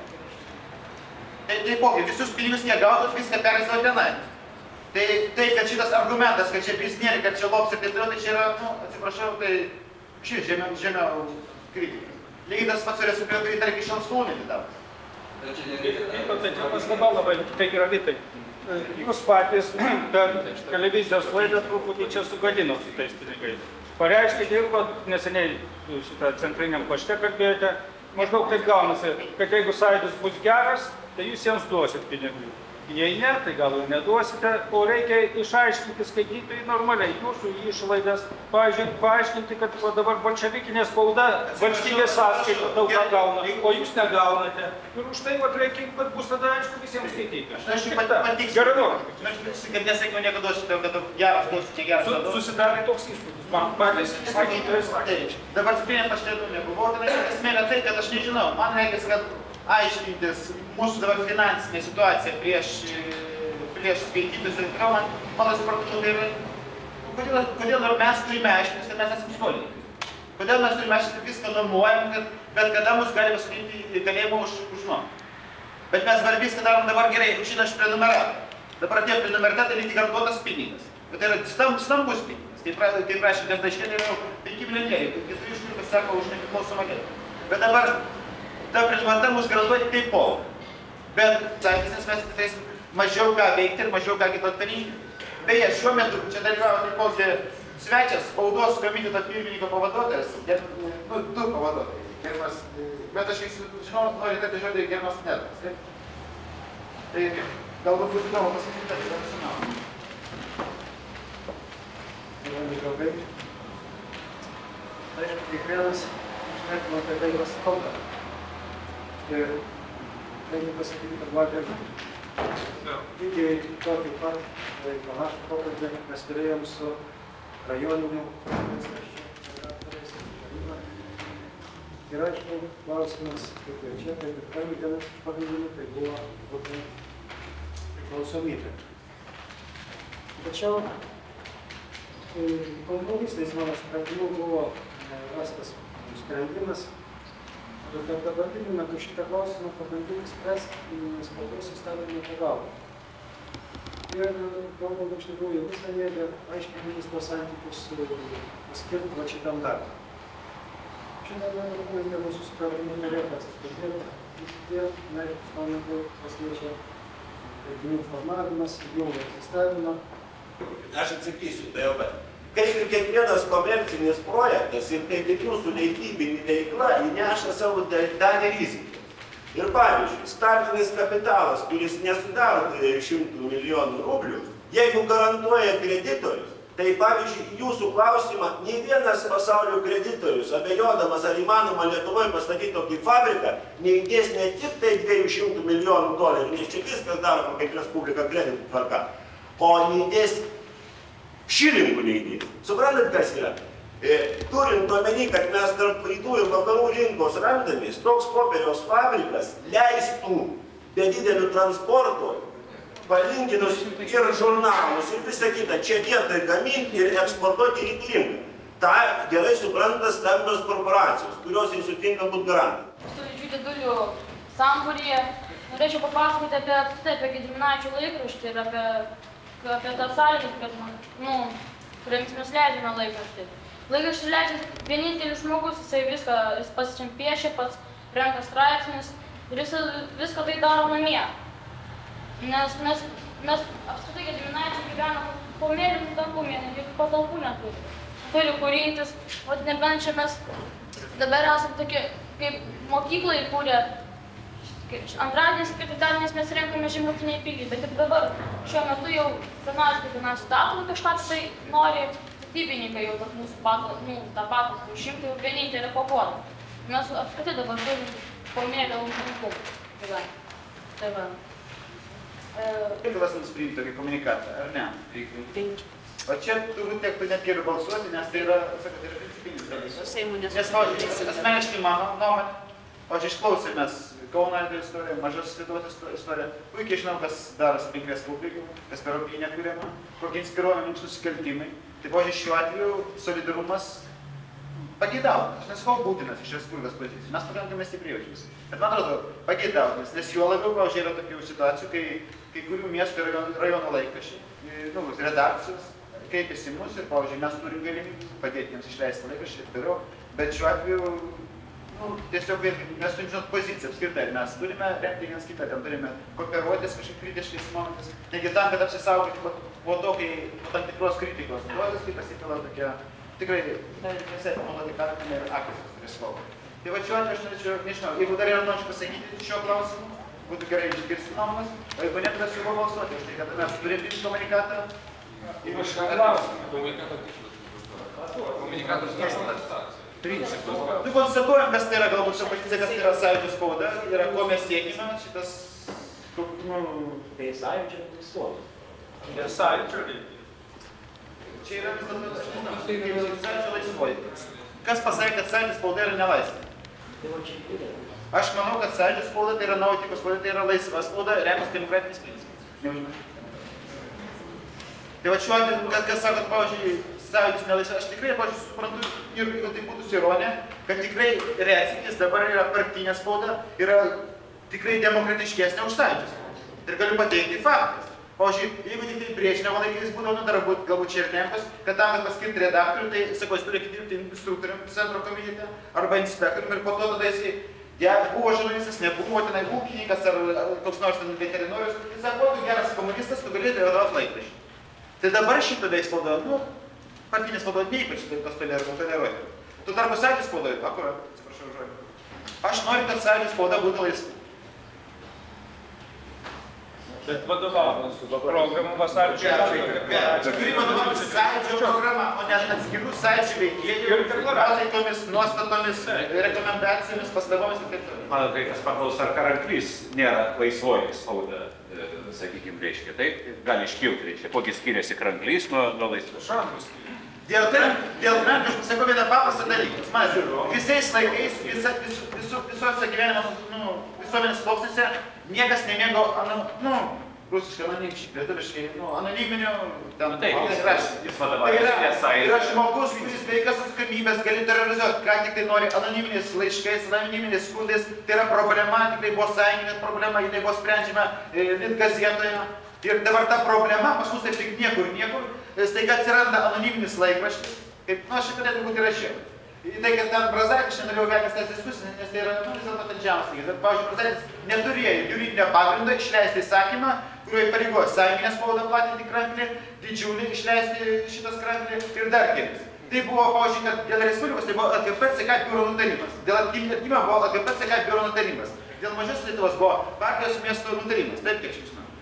Tai taipogi, visus pinigus kiek gaudavo, viską perėmsdavo tenai. Tai, tai, kad šitas argumentas, kad čia biznieriai, kad čia lops ir taip toliau, tai čia yra, nu, atsiprašau, tai ši žemiau, žemiau kritika. Lygiai tas pats Respublika, kurį dar iki šiol skolinti davė. Tai čia pastaba labai, tai yra Vitai. Jūs patys per televizijos laidą truputį čia sugadino su tais pinigais. Pareiškite ir neseniai šitą centriniam pašte kalbėjote, maždaug taip gaunasi, kad jeigu sąjūdis bus geras, tai jūs jiems duosit pinigų. Jei ne, tai gal ir neduosite, o reikia išaiškinti skaitytojai normaliai jūsų išlaidas, paaiškinti, kad dabar bolševikinė spauda valstybės sąskaita daug ką gauna, o jūs negaunate. Ir už tai reikia, kad bus tada aišku visiems skaitytojams. Aš jau patiksiu. Gerai, kad nesakiau niekada šitą, kad geras duosi, čia geras duosi. Susidarė toks įspūdis, man patys skaitytojas sakė. Dabar supinėt aš tėdų nebuvo, tada esmė yra tai, kad aš nežinau. Man reikia, kad aiškintis mūsų dabar finansinė situacija prieš, prieš skaitytus ir man, mano supratau, tai yra, kodėl, kodėl mes turime aiškintis, kad mes esame skolininkai? Kodėl mes turime aiškinti viską nuomojam, kad bet kada mus gali pasakyti kalėjimą už, už nuomą. Bet mes dar viską darom dabar gerai, šitą aš prenumeratą. Dabar atėjo prenumerata, tai lygiai garantuotas pinigas. Bet tai yra stam, stambus pinigas. Tai prašė, kad taškė tai yra penki milijonieriai, keturi iš kurių pasako už nepriklausomą Lietuvą. Bet dabar ta prenumerata mus garantuoja tik taip po. Bet sakysnis mes turėsim mažiau ką veikti ir mažiau ką kitą daryti. Beje, šiuo metu čia dalyvavo taipogi svečias, spaudos komiteto pirmininko pavaduotojas, nu, du pavaduotojai, gerbiamas, bet aš žinau, noriu tarti žodį gerbiamas Nedas. Tai galbūt bus įdomu pasakyti, kad yra žinau. Gerbiami draugai, aišku, kiekvienas žinėtume apie tai, kas kalba. Ir reikia pasakyti, kad vakar lygiai tokį pat panašų pokalbį mes turėjom su rajoniniu redaktoriais ir taryba. Ir aišku, klausimas, kaip ir čia, kaip ir ten vienas iš pagrindinių, tai buvo būtent priklausomybė. Tačiau kompromisais mano sprendimu buvo rastas sprendimas. Ir kad dabartiniu metu šitą klausimą pabandyti spręsti spaudos įstatymo pagalba. Ir galbūt iš tikrųjų visą jėgą aiškiai ministro santykius paskirti va šitam darbui. Šiandien manau, mūsų supratimų nereikia atsispirti. Tie metus momentų pasliečia renginių formavimas, jų egzistavimą. Aš atsakysiu, tai jau bet. Kaip ir kiekvienas komercinis projektas ir kaip ir jūsų leidybinė veikla, įneša savo dalį riziką. Ir pavyzdžiui, startinis kapitalas, kuris nesudaro šimtų milijonų rublių, Jeigu garantuoja kreditorius, tai pavyzdžiui, jūsų klausimą, nei vienas pasaulio kreditorius, abejodamas, ar įmanoma Lietuvoje pastatyti tokį fabriką, neįdės ne tik tai dviejų šimtų milijonų dolerių, nes čia viskas daroma kaip Respublika kreditų tvarka, o neįdės šilingų neįdės. Suprantat, kas yra? E, turint omeny, kad mes tarp rytų ir vakarų rinkos randamės, toks popieriaus fabrikas leistų be didelių transporto, palinkinus ir žurnalus ir visą kitą, čia vietoj gaminti ir eksportuoti į rytų rinką. Ta gerai supranta stambios korporacijos, kurios jau sutinka būti garantai. Su lyčių dėdulių sambūryje norėčiau papasakoti apie, tai, apie Gediminaičių laikraštį ir apie, apie tas sąlygas, kurias man, nu, kuriamis mes leidžiame laikraštį. Laikraštį leidžia vienintelis žmogus, jisai viską, jis pats čia piešia, pats renka straipsnis ir jis viską tai daro namie. Nes mes, mes apskritai Gediminaičiai gyvena po mėlynų dangų, juk patalpų neturi. Turi kur rinktis, o nebent čia mes dabar esame tokie, kaip mokyklą įkūrė, antradieniais ir ketvirtadieniais mes renkame žemutiniai pigiai, bet ir dabar šiuo metu jau finansų, kaip finansų statulų kažką tai nori statybininkai jau tas mūsų patalpą, nu, tą patalpą užimti jau vienintelę papuolą. Mes apskritai dabar turim po mėlynų dangų gyventi. Tai va. Reikalas mums priimti tokį komunikatą, ar ne? O čia turbūt tektų net geriau balsuoti, nes tai yra, sakot, tai yra principinis dalykas. Nes, pavyzdžiui, asmeniškai mano nuomonė, pavyzdžiui, išklausėmės Kauno Aido istoriją, Mažos Lietuvos istoriją, puikiai žinau, kas darosi aplink Respubliką, kas per opinę kuriama, kokie inspiruoja mums nusikaltimai. Tai, pavyzdžiui, šiuo atveju solidarumas pageidautinas, aš nesakau būtinas iš Respublikos pozicijos, mes pakankamai stipriai jaučiamės. Bet man atrodo, pageidautinas, nes juo labiau, pavyzdžiui, yra tokių situacijų, kai kai kurių miestų rajono laikraščiai, nu, redakcijos kreipiasi mus ir, pavyzdžiui, mes turim galimybę padėti jiems išleisti laikraštį ir toliau, bet šiuo atveju, nu, tiesiog mes turim žinot poziciją apskritai, mes turime remti vienas kitą, ten turime kooperuotis kažkaip kritiškais momentais, negi tam, kad apsisaugoti po to, kai po tam tikros kritikos duodas, kai pasipila tokia, tikrai, nesėt, manau, tai kartinė ir akcijos, kuris kalba. Tai va šiuo atveju aš norėčiau, nežinau, jeigu dar yra nočiau pasakyti šiuo klausimu, būtų gerai išgirsti nuomonės, o jeigu ne, tada siūlau balsuoti, už tai, kad mes turim priimti komunikatą. Jeigu aš klausimą, komunikato tikslas. Komunikatos tikslas. Principas. Nu, konstatuojam, kas tai yra, galbūt čia pozicija, kas tai yra sąjūdžio spauda, yra ko mes siekime, šitas, nu, tai sąjūdžio visuomis. Ne sąjūdžio reikia. Čia yra vis dėlto, sąjūdžio laisvoji. Kas pasakė, kad sąjūdžio spauda yra nelaisvė? Tai va čia yra. Aš manau, kad sąjūdžio spauda tai yra naujotikos spauda, tai yra laisva spauda, remiasi demokratinis principas. Neužmirškite. Tai va šiuo atveju, kas sakot, pavyzdžiui, sąjūdis nelaisva, aš tikrai, pavyzdžiui, suprantu, ir jeigu tai būtų ironija, kad tikrai Retsykiais dabar yra partinė spauda, yra tikrai demokratiškesnė už sąjūdžio spaudą. Ir galiu pateikti faktais. Pavyzdžiui, jeigu tik tai Brėžnevo laikais būdavo, nu dar būt, galbūt Černienkas, kad tam, kad paskirti redaktorių, tai, sakau, jis turi dirbti instruktorium centro komitete arba inspektorium ir po to tada jis ja, buvo žurnalistas, nebuvo tenai ūkininkas ar koks nors ten veterinorius. Jis sako, tu geras komunistas, tu galėtum vadovauti laikraštį. Tai dabar šitą tada spauda, nu, partinė spauda neįpač tos toleruoti. Tu tarpu sąjūdžio spauda, akurat, atsiprašau žodį. Aš noriu, kad sąjūdžio spauda būtų laisva. Bet vadovaujamas su programu vasario šeštąją. Turi vadovautis sąjūdžio programa, o ne atskirų sąjūdžio veikėjų, nuotaikomis, nuostatomis, rekomendacijomis, paslabomis ir taip toliau. Man kai kas paklaus, ar Karanklys nėra laisvoji spauda, sakykime, reiškia, taip, gali iškilti, reiškia, kokie skiriasi Karanklys nuo, nuo laisvos. Dėl Karanklio, aš pasakau vieną paprastą dalyką. Man žiūrėjau, visais laikais, visa, vis, visu, visose gyvenimo, nu, visuomenės sluoksniuose niekas nemėgo, nu, rusiškai, anonimiškai, lietuviškai, nu, anoniminių, ten, rašyti. Tai yra, yra žmogus, kuris be jokios atsakomybės gali terrorizuoti, ką tik tai nori anoniminiais laiškais, anoniminiais skundais, tai yra problema, tikrai buvo sąjunginė problema, jinai buvo sprendžiama Lit gazetoje. Ir dabar ta problema, pas mus taip tik niekur, niekur, staiga atsiranda anoniminis laikraštis, kaip, nu, aš šitą turbūt įrašiau. Tai, kad ten Brazaitis, aš nenorėjau vengti tas diskusijas, nes tai yra, nu, vis dėlto ten žemas lygis. Bet, pavyzdžiui, Brazaitis neturėjo juridinio pagrindo išleisti įsakymą, kuriuo įpareigojo sąjunginę spaudą platinti Kranklį, didžiulį išleisti šitas Kranklį ir dar kelis. Tai buvo, pavyzdžiui, kad dėl Respublikos tai buvo A G P C K biuro nutarimas. Dėl atkimimo buvo A G P C K biuro nutarimas. Dėl Mažos Lietuvos buvo partijos miesto nutarimas. Taip, kiek aš žinau.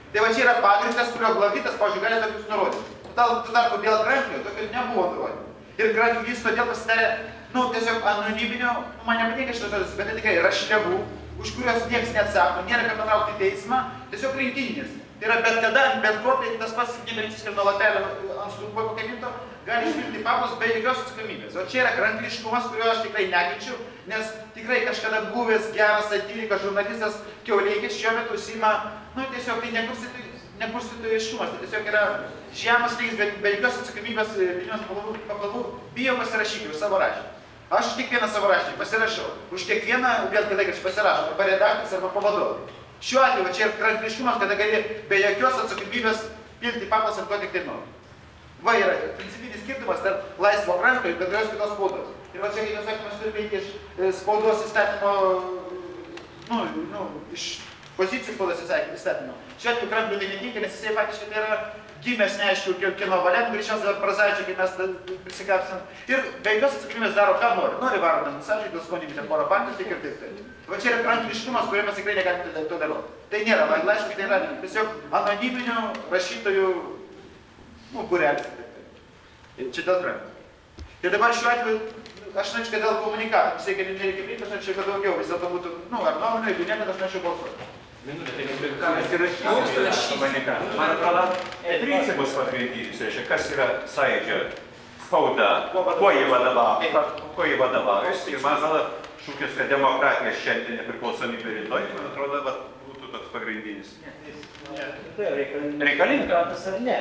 Tai va čia yra pagrindas, kurio glavytas, pavyzdžiui, gali tokius nurodyti. Tuo tarpu dėl Kranklio tokių nebuvo nurodymų. Ir Kranklys todėl pasidarė, nu, tiesiog anoniminio, man nepatinka šitas, bet tai tikrai rašliavų, už kuriuos niekas neatsako, nėra kaip patraukti į teismą, tiesiog rinktinis. Tai yra bet kada, bet ko, tai tas pats Gimericis ir nuo latelio ant stulpo pakabinto, gali išpilti papus be jokios atsakomybės. O čia yra krankliškumas, kurio aš tikrai neginčiu, nes tikrai kažkada buvęs geras satyrikas, žurnalistas Kiauleikis šiuo metu užsiima, nu tiesiog tai nekurstituiškumas, tai tiesiog yra žemas lygis, bet be jokios atsakomybės Vilniaus paplavų bijo pasirašyti už savo rašymą. Aš už kiekvieną savo rašymą pasirašau, už kiekvieną vėl kada aš pasirašau, arba redaktorius, arba pavaduotojas. Šiuo atveju čia ir krankliškumas, kada gali be jokios atsakomybės pilti paplas ir ko tik tai nori. Va yra principinis skirtumas tarp laisvo kranklio ir bet kurios kitos spaudos. Ir va čia, kaip jūs sakėte, mes turime eiti iš spaudos įstatymo, nu, nu, iš pozicijų spaudos įstatymo. Šiuo atveju kranklio tai netinka, nes jisai faktiškai tai yra gimęs neaišku kino valia, greičiausiai dar prazaičiai, kaip mes prisikapsim. Ir be jokios atsakomybės daro, ką nori. Nori varo nenusažiai, dėl skonimi ten porą partijos, tik ir taip taip. Va čia yra krankliškumas, kurio mes tikrai negalime to daryti. Tai nėra laiškas, tai yra tiesiog anoniminių rašytojų, nu, būrelis. Ir čia dėl kranklių. Ir dabar šiuo atveju, aš norėčiau, kad dėl komunikatų, visai, kad nereikia priimti, aš norėčiau, kad daugiau vis dėlto būtų, nu, ar nuomonė, jeigu ne, kad aš norėčiau balsuoti. Ką mes įrašysime komunikatą? Man atrodo, principus patvirtinti, reiškia, kas yra sąjūdžio spauda, kuo jį vadovaujasi. Ir man atrodo, šūkis, kad demokratinė šiandien nepriklausomybė rytoj, man atrodo, būtų toks pagrindinis. Reikalinga? Ne,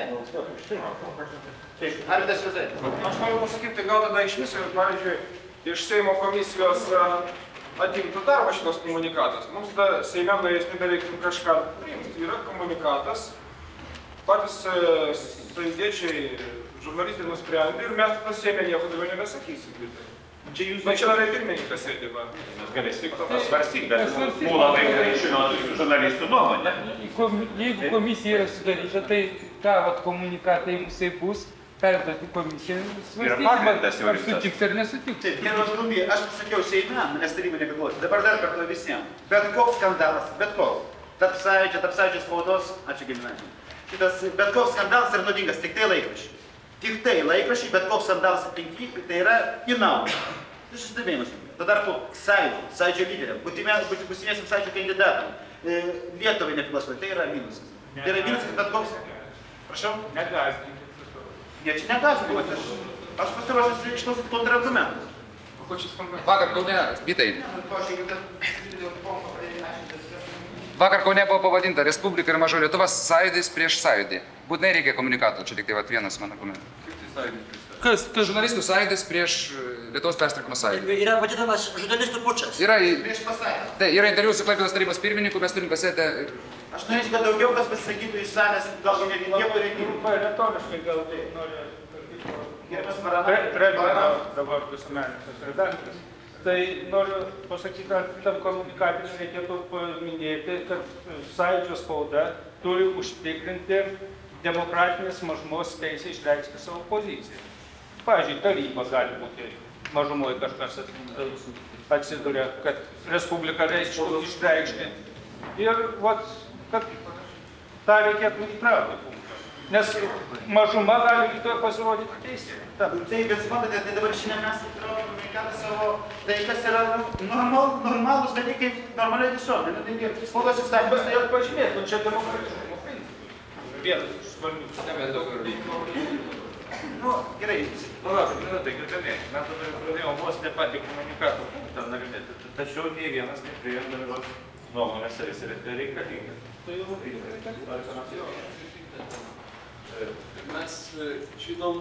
Arvydas Vizai. Aš noriu pasakyti, tai gal tada iš viso, pavyzdžiui, iš Seimo komisijos atimtų darbą šitos komunikatas. Mums tada Seime norės nebereiktų kažką priimti. Yra komunikatas, patys sąjūdiečiai, žurnalistai nusprendė ir mes tada Seime nieko daugiau nebesakysim. Čia jūs... Na, čia dar ir pirmininkas sėdi, va. Mes galėsim tik to pasvarstyti, bet mūsų labai gerai žino žurnalistų nuomonę. Jeigu komisija yra sudaryta, tai tą komunikatą, jeigu jisai bus, perduoti komisiją, svarstyti, ar sutiks ar nesutiks. Taip, gerbiamas Grumby, aš pasakiau Seime, nes taryba nepriklausė. Dabar dar kartą visiems. Bet koks skandalas, bet koks. Tarp sąjūdžio, tarp sąjūdžio spaudos, ačiū giminačiai. Šitas bet koks skandalas yra naudingas, tik tai laikraščiai. Tik tai laikraščiai, bet koks skandalas aplink, tai yra į naudą. Tai susidabėjimas. Tada tarpu sąjūdžio, sąjūdžio lyderiam, būsimiesiam sąjūdžio kandidatam, Lietuvai nepriklausomai, tai yra minusas. Tai yra minusas, bet koks. Prašau? Negąsdinkit. Ne, čia negąsdinimas. Aš, aš pasiruošęs išklausyti kontrargumentus. Vakar Kaune, Vytai. Vakar Kaune buvo pavadinta Respublika ir Maža Lietuva sąjūdis prieš sąjūdį. Būtinai reikia komunikato, čia tik tai vat vienas mano komentas. Kas? Žurnalistų sąjūdis prieš Lietuvos persitvarkymo sąjūdį. Yra vadinamas žurnalistų pučas. Yra, tai, yra interviu su Klaipėdos tarybos pirmininku, mes turim kasetę. Aš norėčiau, kad daugiau kas pasisakytų iš salės, gal ne nieko reikia. Retoriškai gal tai noriu. Gerbiamas Maranai. Relvina dabar visuomeninis redaktorius. Tai noriu pasakyti, kad tam komunikatui reikėtų paminėti, kad sąjūdžio spauda turi užtikrinti demokratinės mažumos teisę išreikšti savo poziciją. Pavyzdžiui, taryba gali būti mažumoje kažkas atsiduria, kad Respublika reikštų išreikšti. Ir vat, kad tą reikėtų įtraukti punktą. Nes mažuma gali kitoje pasirodyti teisė. Taip, bet matote, tai dabar šiandien mes įtraukime komunikatą savo, tai kas yra normal, normalūs dalykai normaliai visuomenė. Tai spaudos įstatymas tai pažymėtų, čia demokratiškumo principas. Vienas iš svarbių. Nebent daug dalykų. Nu, gerai. Palauk, tai girdamieji, mes tada pradėjome vos ne patį komunikato punktą nagrinėti, tačiau nei vienas nepriėmė dalyvos nuomonės, ar jis yra reikalingas. Tai jau reikalingas. Mes žinom,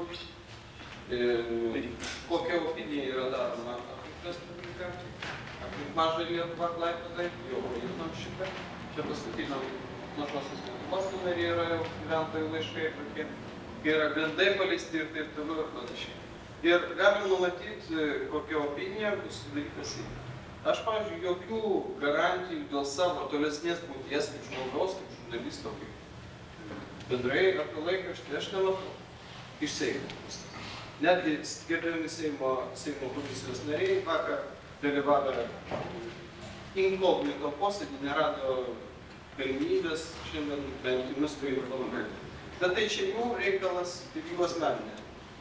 kokia opinija yra daroma aplink Respubliką, aplink Mažą Lietuvą, Klaipėdą, jau žinom šitą. Čia paskutiniam Mažosios Lietuvos numerį yra jau gyventojų laiškai, kokie yra gandai paleisti ir taip toliau ir panašiai. Ir galim numatyti, kokia opinija bus sudarytas Seime. Aš, pavyzdžiui, jokių garantijų dėl savo tolesnės būties kaip žmogaus, kaip žurnalisto, kaip bendrai apie laikraštį aš nematau iš Seimo. Netgi gerbiami Seimo, Seimo komisijos nariai vakar dalyvavę inkognito posėdį nerado galimybės šiandien bent jumis turime kalbėti. Bet tai čia jų reikalas ir jų asmeninė.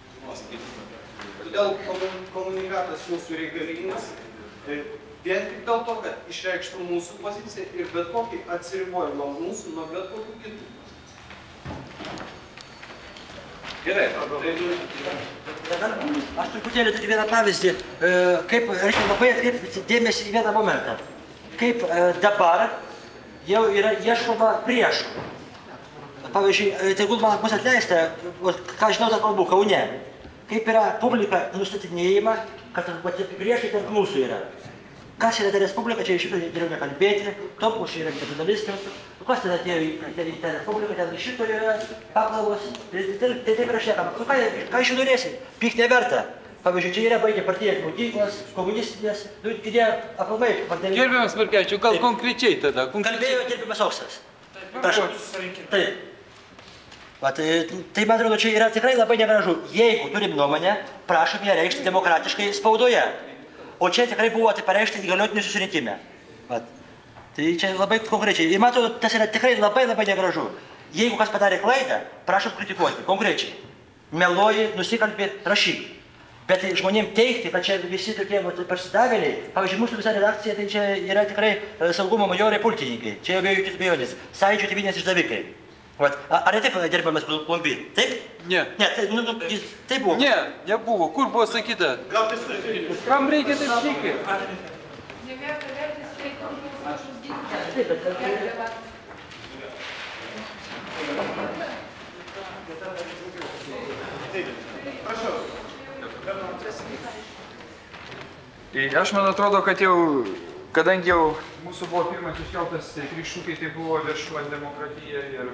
Todėl komunikatas mūsų reikalingas vien tik dėl to, kad išreikštų mūsų poziciją ir bet kokį atsiribojimą mūsų nuo bet kokių kitų. Gerai. Aš truputėlį turiu vieną pavyzdį, kaip reikia labai atkreipti dėmesį į vieną momentą. Kaip dabar jau yra ieškoma priešų. Pavyzdžiui, tegul man bus atleista, ką žinau, tą kalbų Kaune. Kaip yra publika nustatinėjama, kad priešai tarp mūsų yra. Kas yra ta Respublika, čia iš šito geriau nekalbėti, Tomkus yra nacionalistas, kas ten atėjo į tą Respubliką, ten iš šito yra paklausas, tai taip yra šnekama. Ką iš jų norėsi? Pyk neverta. Pavyzdžiui, čia yra baigę partijas mokyklas, komunistinės, ir jie aplamai partijai... Gerbiamas Markevičiau, gal konkrečiai tada? Kalbėjo gerbiamas Oksas. Prašau. Taip. Tai man atrodo, čia yra tikrai labai negražu. Jeigu turim nuomonę, prašom ją reikšti demokratiškai spaudoje. O čia tikrai buvo tai pareikšti įgaliotinių susirinkime. Tai čia labai konkrečiai. Ir man atrodo, tas yra tikrai labai labai negražu. Jeigu kas padarė klaidą, prašom kritikuoti, konkrečiai. Meluoji, nusikalbė, rašyk. Bet žmonėm teikti, kad čia visi tokie pasidavėliai, pavyzdžiui, mūsų visa redakcija, tai čia yra tikrai saugumo majorai pulkininkai. Čia jau be jokios abejonės. Sąjūdžio tėvynės išdavikai. Ar ne taip, gerbiamas Plomby? Taip? Ne. Ne, tai buvo. Ne, nebuvo. Kur buvo sakyta? Gal diskusijų. Kam reikia taip šnekėti? Prašau. Aš man atrodo, kad jau, kadangi jau mūsų buvo pirmas iškeltas trys šūkiai, tai buvo viešuoji demokratija ir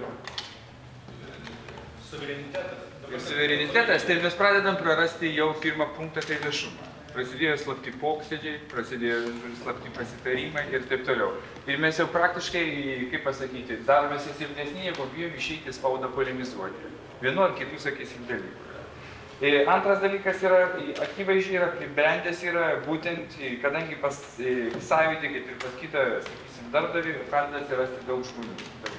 suverenitetas. Ir suverenitetas, tai mes pradedam prarasti jau pirmą punktą, tai viešumą. Prasidėjo slapti posėdžiai, prasidėjo slapti pasitarimai ir taip toliau. Ir mes jau praktiškai, kaip pasakyti, daromės silpnesni, jeigu bijom išeiti spaudą polemizuoti. Vienu ar kitų, sakysim, dalykų. Antras dalykas yra, akivaizdžiai yra, pribrendęs yra būtent, kadangi pas sąjūdį, kaip ir pas kitą, sakysim, darbdavį, pradeda atsirasti daug žmonių.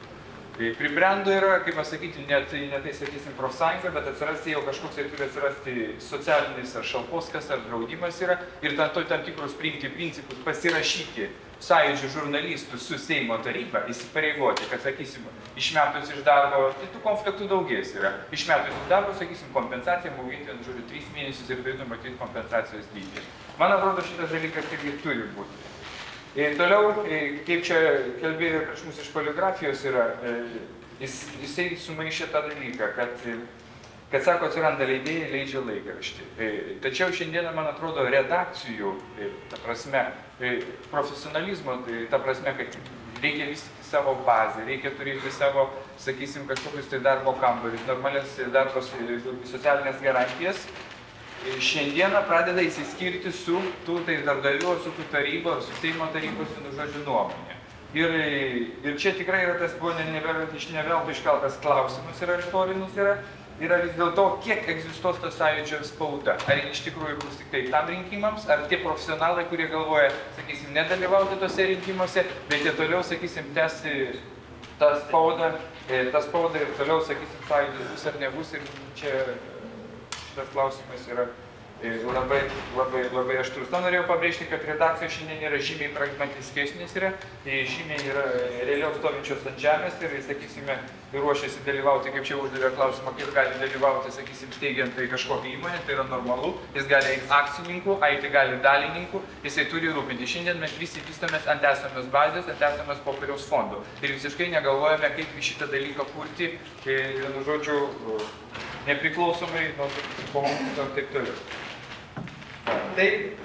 Pribrendo yra, kaip pasakyti, ne tai, ne tai sakysim, profsąjunga, bet atsirasti jau kažkoks ir turi atsirasti socialinis ar šalposkas ar draudimas yra ir tam, tam tikrus priimti principus pasirašyti sąjūdžių žurnalistų su Seimo taryba, įsipareigoti, kad, sakysim, išmetus iš darbo, tai tų konfliktų daugės yra. Išmetus iš darbo, sakysim, kompensacija, mauginti, žodžiu, trys mėnesius ir turėtų matyti kompensacijos dydį. Man atrodo, šitas dalykas irgi turi būti. Ir toliau, kaip čia kalbėjo prieš mūsų iš poligrafijos, yra, jis, jisai sumaišė tą dalyką, kad, kad sako, atsiranda leidėjai, leidžia laikraštį. Tačiau šiandieną, man atrodo, redakcijų, ta prasme, profesionalizmo, ta prasme, kad reikia vystyti savo bazę, reikia turėti savo, sakysim, kažkokius tai darbo kambarius, normalias darbos socialinės garantijas. Šiandieną pradeda įsiskirti su tų tai darbdavių, su tų tarybų, ar su Seimo tarybos, nu, žodžiu, nuomonė. Ir, ir čia tikrai yra tas buvo iš neveltui iškeltas klausimas, yra retorinis, yra, yra vis dėlto, kiek egzistuos tas sąjūdžio spauda. Ar iš tikrųjų bus tik tai tam rinkimams, ar tie profesionalai, kurie galvoja, sakysim, nedalyvauti tose rinkimuose, bet jie toliau, sakysim, tęsti tą spaudą, tą spaudą ir toliau, sakysim, sąjūdis bus ar nebus. Ir čia šitas klausimas yra labai, labai, labai aštrus. Na, norėjau pabrėžti, kad redakcija šiandien yra žymiai pragmatiskesnės, yra žymiai yra realiau stovinčios ant žemės ir, sakysime, ruošiasi dalyvauti, kaip čia uždavė klausimą, kaip gali dalyvauti, sakysim, steigiant tai kažkokią įmonę, tai yra normalu, jis gali eiti akcininkų, eiti gali dalininkų, jisai turi rūpinti. Šiandien mes visi vystomės ant esamos bazės, ant esamos popieriaus fondų ir visiškai negalvojame, kaip šitą dalyką kurti, vienu žodžiu, nepriklausomai nuo komunistų ir taip toliau. Tai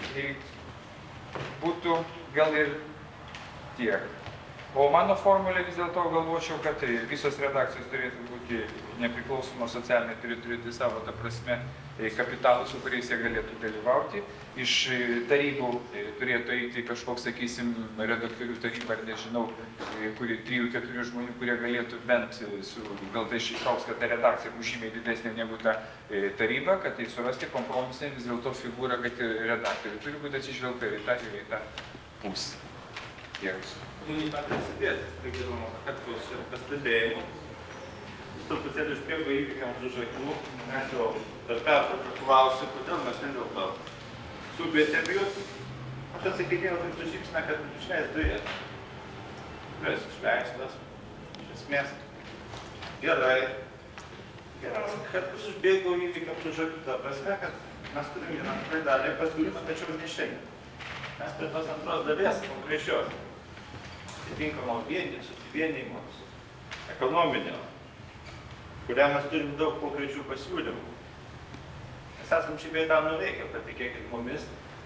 būtų gal ir tiek. O mano formulė vis dėlto galvočiau, kad visos redakcijos turėtų būti nepriklausomos, socialiniai turi turėti savo, ta prasme, kapitalų, su kuriais jie galėtų dalyvauti. Iš tarybų turėtų eiti kažkoks, sakysim, redaktorių taryba, ar nežinau, kuri trijų, keturių žmonių, kurie galėtų bent su, gal tai išaugs, kad ta redakcija bus žymiai didesnė negu ta taryba, kad tai surasti kompromisą vis dėlto figūrą, kad redaktoriai turi būti atsižvelgta ir į tą, ir į tą pusę. Tiek. komunikatas įdėti, tai gerbiamo Katkaus ir pastebėjimų. Jis truputėlį išbėgo įvykiams už akių, mes jau per pertrauką klausė, kodėl mes vis dėlto subėtėm jūs. Aš atsakinėjau taip su šypsena, kad išleis dujas. Dujas išleistas, iš esmės. Gerai. Gerai, Katkus užbėgo įvykiams už akių, ta prasme, kad mes turim vieną tikrai dalį pasiūlymą, tačiau ne šiandien. Mes prie tos antros dalies konkrečios, atitinkamo susivienijimo, ekonominio, kurią mes turim daug konkrečių pasiūlymų. Mes esam šį bei tą nuveikę, patikėkit mumis,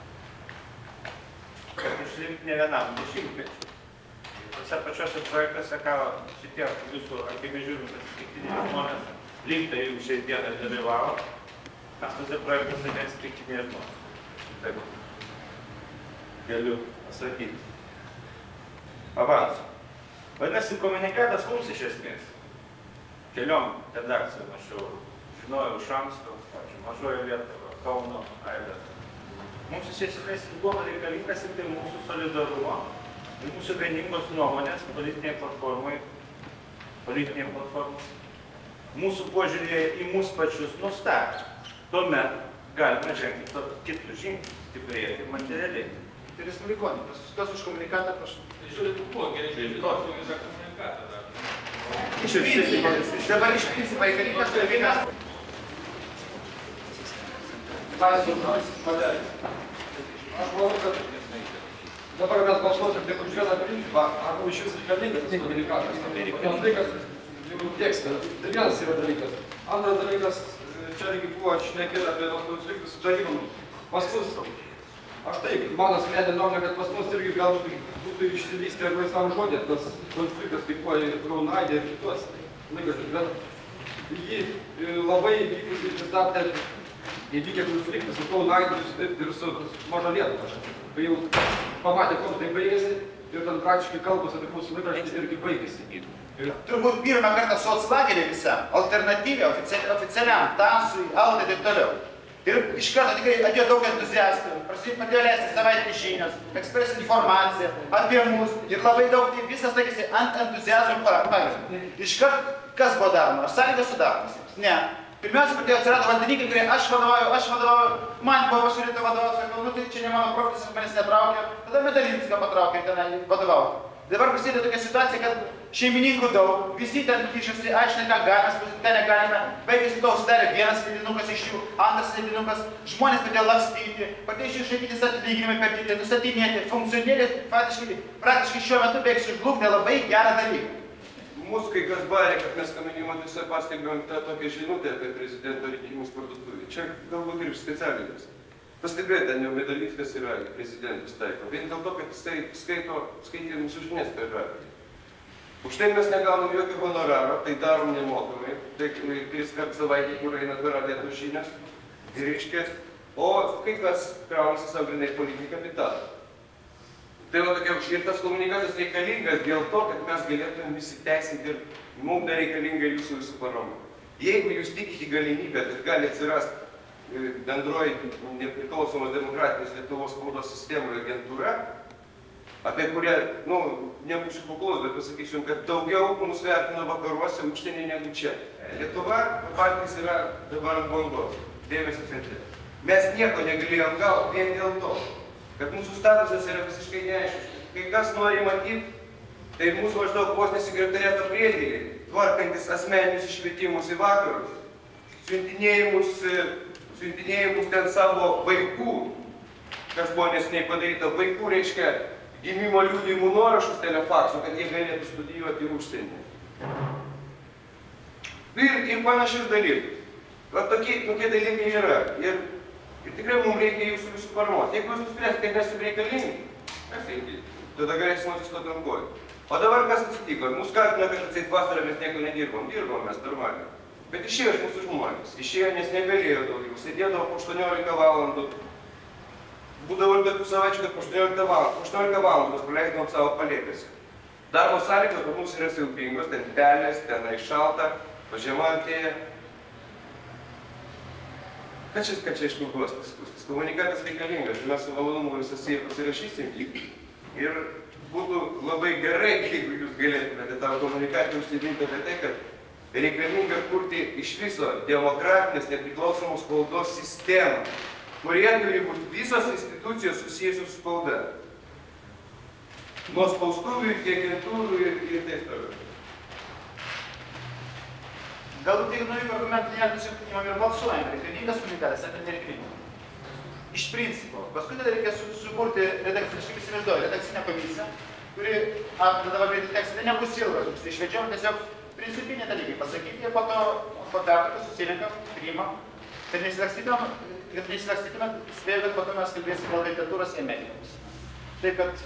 kad išlinkti ne vienam dešimtmečiui. Tose pačiose projektuose, ką šitie jūsų akimi žiūrim, atsitiktiniai žmonės, lygtai jums šiai dienai dalyvavo, mes tose projektuose neatsitiktiniai žmonės. Taip. Galiu pasakyti. Avansu. Vadinasi, komunikatas mums iš esmės. Keliom redakcijom aš jau žinojau iš anksto, pavyzdžiui, Mažoji Lietuva, Kauno, Ailė. Mums iš esmės buvo reikalingas ir tai mūsų solidarumo ir mūsų vieningos nuomonės politinėje platformoje, politinėje platformoje. Mūsų požiūrėje į mūsų pačius nustatė. Tuomet galime žengti kitus žingsnius, stiprėti materialiai. Tai respublikonis, kas už komunikatą, prašau. Tai žiūrėtų, kuo geriau, žiūrėtų, už komunikatą dar. Iš principo, dabar iš principo reikalingas dalykas. Aš manau, kad dabar mes balsuosim tik už vieną principą, arba iš vis reikalingas tas komunikatas. Vienas dalykas, jau tekstą, tai vienas yra dalykas. Antras dalykas, čia reikia buvo šnekėti apie tos konfliktus su tarybom. Pas mus, aš taip, mano asmeninė nuomonė, kad pas mus irgi galbūt būtų išsivystę ir laisvam žodė, tas konfliktas kaip buvo ir Kaunaidė ir kitos laikas, bet jį labai vykusi pristabdė įvykę konfliktas su Kaunaidė ir su Maža Lietuva. Kai jau pamatė, kuo tai baigėsi, ir ten praktiškai kalbos apie mūsų laikraštį irgi baigėsi. Turbūt pirmą kartą soclagerį visam, alternatyviai, oficialiam, tansui, aldai ir taip toliau. Ir iš karto tikrai atėjo daug entuziastų, pradėjo leisti savaitės žinios, ekspresinė informacija apie mus ir labai daug, tai viskas laikėsi ant entuziazmo pagrindo. Iš karto kas buvo daroma? Ar sąlygas sudaromas? Ne. Pirmiausia, pradėjo atsirado valdininkai, kurie aš vadovauju, aš vadovauju, man buvo pasiūlyta vadovauti, sakau, nu tai čia ne mano profesijas, manęs netraukia, tada Medalinską patraukė tenai vadovauti. Dabar prasideda tokia situacija, kad šeimininkų daug, visi ten kišasi, aiškina, ką galime, ką negalime, baigėsi to užsidarė vienas leidinukas iš jų, antras leidinukas, žmonės pradėjo lakstyti, pradėjo išrašytis atlyginimai per didelį, nustatinėti, funkcionieriai faktiškai, praktiškai šiuo metu beveik sužlugdė labai gerą dalyką. Mūsų kai kas barė, kad mes kominimuotėse pastebėjom tą tokią žinutę apie prezidento rinkimus parduotuvį. Čia galbūt ir specialinis. Pastebėjote, ten jau Medalinskas yra prezidentus taiko. Vien dėl to, kad jisai skaito, skaitė mūsų žinias per radiją. Už tai mes negaunam jokio honoraro, tai darom nemokamai. Tai tris kart savaitę, kur eina per radiją tos žinias. Ir reiškia, o kai kas kraunasi savo grinai politinį kapitalą. Tai va tokia, ir tas komunikatas reikalingas dėl to, kad mes galėtume visi teisinti ir mums dar reikalinga jūsų visų parama. Jeigu jūs tikite galimybę, kad gali atsirasti bendroji nepriklausomos demokratinės Lietuvos spaudos sistemoje agentūra, apie kurią, nu, nebūsiu kuklus, bet pasakysiu, kad daugiau mus vertina vakaruose užsienį negu čia. Lietuva, partijas yra dabar ant bangos, dėmesio centre. Mes nieko negalėjom gauti vien dėl to, kad mūsų statusas yra visiškai neaiškus. Kai kas nori matyti, tai mūsų maždaug vos nesekretariato priedėliai, tvarkantis asmeninius iškvietimus į vakarus, siuntinėjimus, siuntinėjimus ten savo vaikų, kas buvo nesiniai padaryta, vaikų reiškia gimimo liudijimų nuorašus telefaksu, kad jie galėtų studijuoti užsienį. Ir, ir panašius dalykus. Va tokie, tokie dalykai yra. Ir, ir tikrai mums reikia jūsų visų paramos. Jeigu jūs nuspręsite, kad mes jums reikalingi, mes eikite. Tada galėsim atsistoti ant kojų. O dabar kas atsitiko? Mūsų kaltina, kad atseit vasarą mes nieko nedirbom. Dirbom mes normaliai. Bet išėjo iš mūsų žmonės. Išėjo, nes negalėjo daugiau. Sėdėdavo po aštuoniolika valandų. Būdavo ir tokių savaičių, kad po aštuoniolika valandų. Po aštuoniolika valandų praleisdavom savo palėpėse. Darbo sąlygos pas mus yra silpingos, ten pelės, tenai šalta, o žiema artėja. Ką čia, ką čia iš kalbos paskustis? Komunikatas reikalingas. Mes su malonumu visas jie pasirašysim. Ir būtų labai gerai, jeigu jūs galėtumėte tą komunikaciją užsidinti apie tai, kad reikalinga kurti iš viso demokratinės nepriklausomos spaudos sistemą, kurie turi būti visos institucijos susijusios su spauda. Nuo spaustuvių iki agentūrų ir, ir taip toliau. Galbūt jeigu naujų argumentų nėra, tiesiog imam ir balsuojam, reikalingas komunikatas, ar nereikalingas. Iš principo. Paskui tada reikia sukurti redakcinę, aš kaip įsivaizduoju, redakcinę komisiją, kuri aptarė dabar greitai tekstą, nebus ilgas, mums išvedžiom tiesiog principiniai dalykai pasakyti, ir po to po pertraukos susirinkam, priimam, kad nesilakstytumėm, kad nesilakstytumėm, spėjau, kad po to mes kalbėsim dėl kandidatūros į medikams. Taip kad...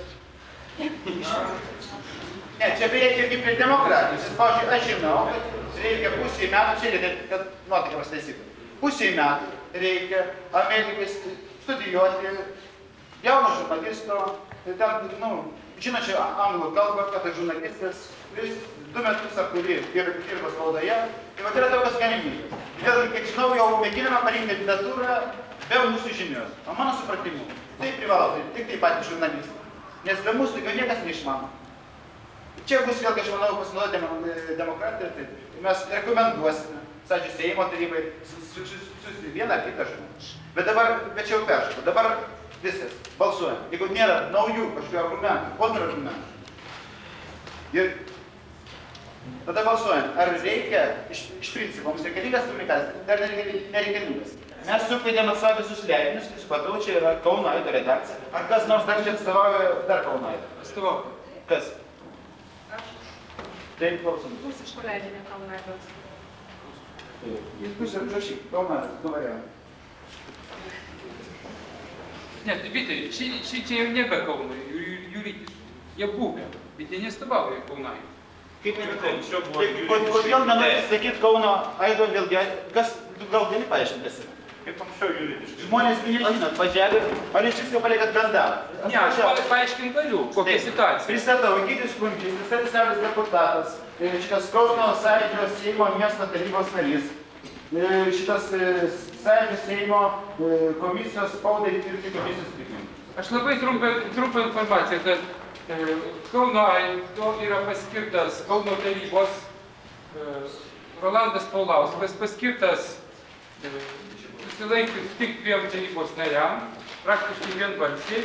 Ne, čia beje irgi prie demokratijos. Pavyzdžiui, aš žinau, kad reikia pusėj metų, čia reikia, kad nuotaiką pasitaisytų. Pusėj metų reikia Amerikais studijuoti jauno žurnalisto, tai ten, nu, žinočiau anglų kalbą, kad tai žurnalistas, kuris du metus ar kurį dirba spaudoje, tai va tai yra tokios galimybės. Todėl, kiek žinau, jau mėginama parinkti kandidatūrą be mūsų žinios. O mano supratimu, tai privalo, tai tik taip pat žurnalistai. Nes be mūsų jo niekas neišmano. Čia bus vėlgi, aš manau, pasinaudoti demokratiją, tai mes rekomenduosime, sąžiūrėjau, Seimo tarybai, susiųsti vieną ar kitą žmogų. Bet dabar, bet čia jau peršau, dabar viskas, balsuojam. Jeigu nėra naujų kažkokių argumentų, kontrargumentų. Ir tada balsuojam, ar reikia, iš, iš principo, mums reikalingas komunikatas, dar nereikalingas. Mes sukvietėm atstovauti visus leidinius, supratau, čia yra Kauno Aido redakcija. Ar kas nors dar čia atstovauja dar Kauno Aido? Atstovauja. Kas? Aš. Taip, klausom. Jūs iš ko leidinio Kauno Aido? Jūs pusė užrašyk, Kauno Aido, du variantai. Ne, Vytai, šitie jau nebe Kauno juridiškai. Jie buvę, bet jie nestovauja Kauno Aido. Kaip nebekalbėjau? Kodėl nenori sakyti Kauno Aido vėlgi, kas gal gali paaiškinti? Kaip anksčiau juridiškai. Žmonės nežinot, važiavė, ar iš visko paliekat bendravą? Ne, aš paaiškint galiu, kokia situacija. Pristatau, Egidijus Kunčius, pristatys savęs deputatas, šitas Kauno Sąjūdžio Seimo miesto tarybos narys, šitas Sąjūdžio Seimo komisijos spaudai ir komisijos pirmininkas. Aš labai trumpą informaciją, kad Kauno Aido yra paskirtas Kauno tarybos Rolandas Paulauskas, paskirtas susilaikius tik dviem tarybos nariam, praktiškai vienbalsiai.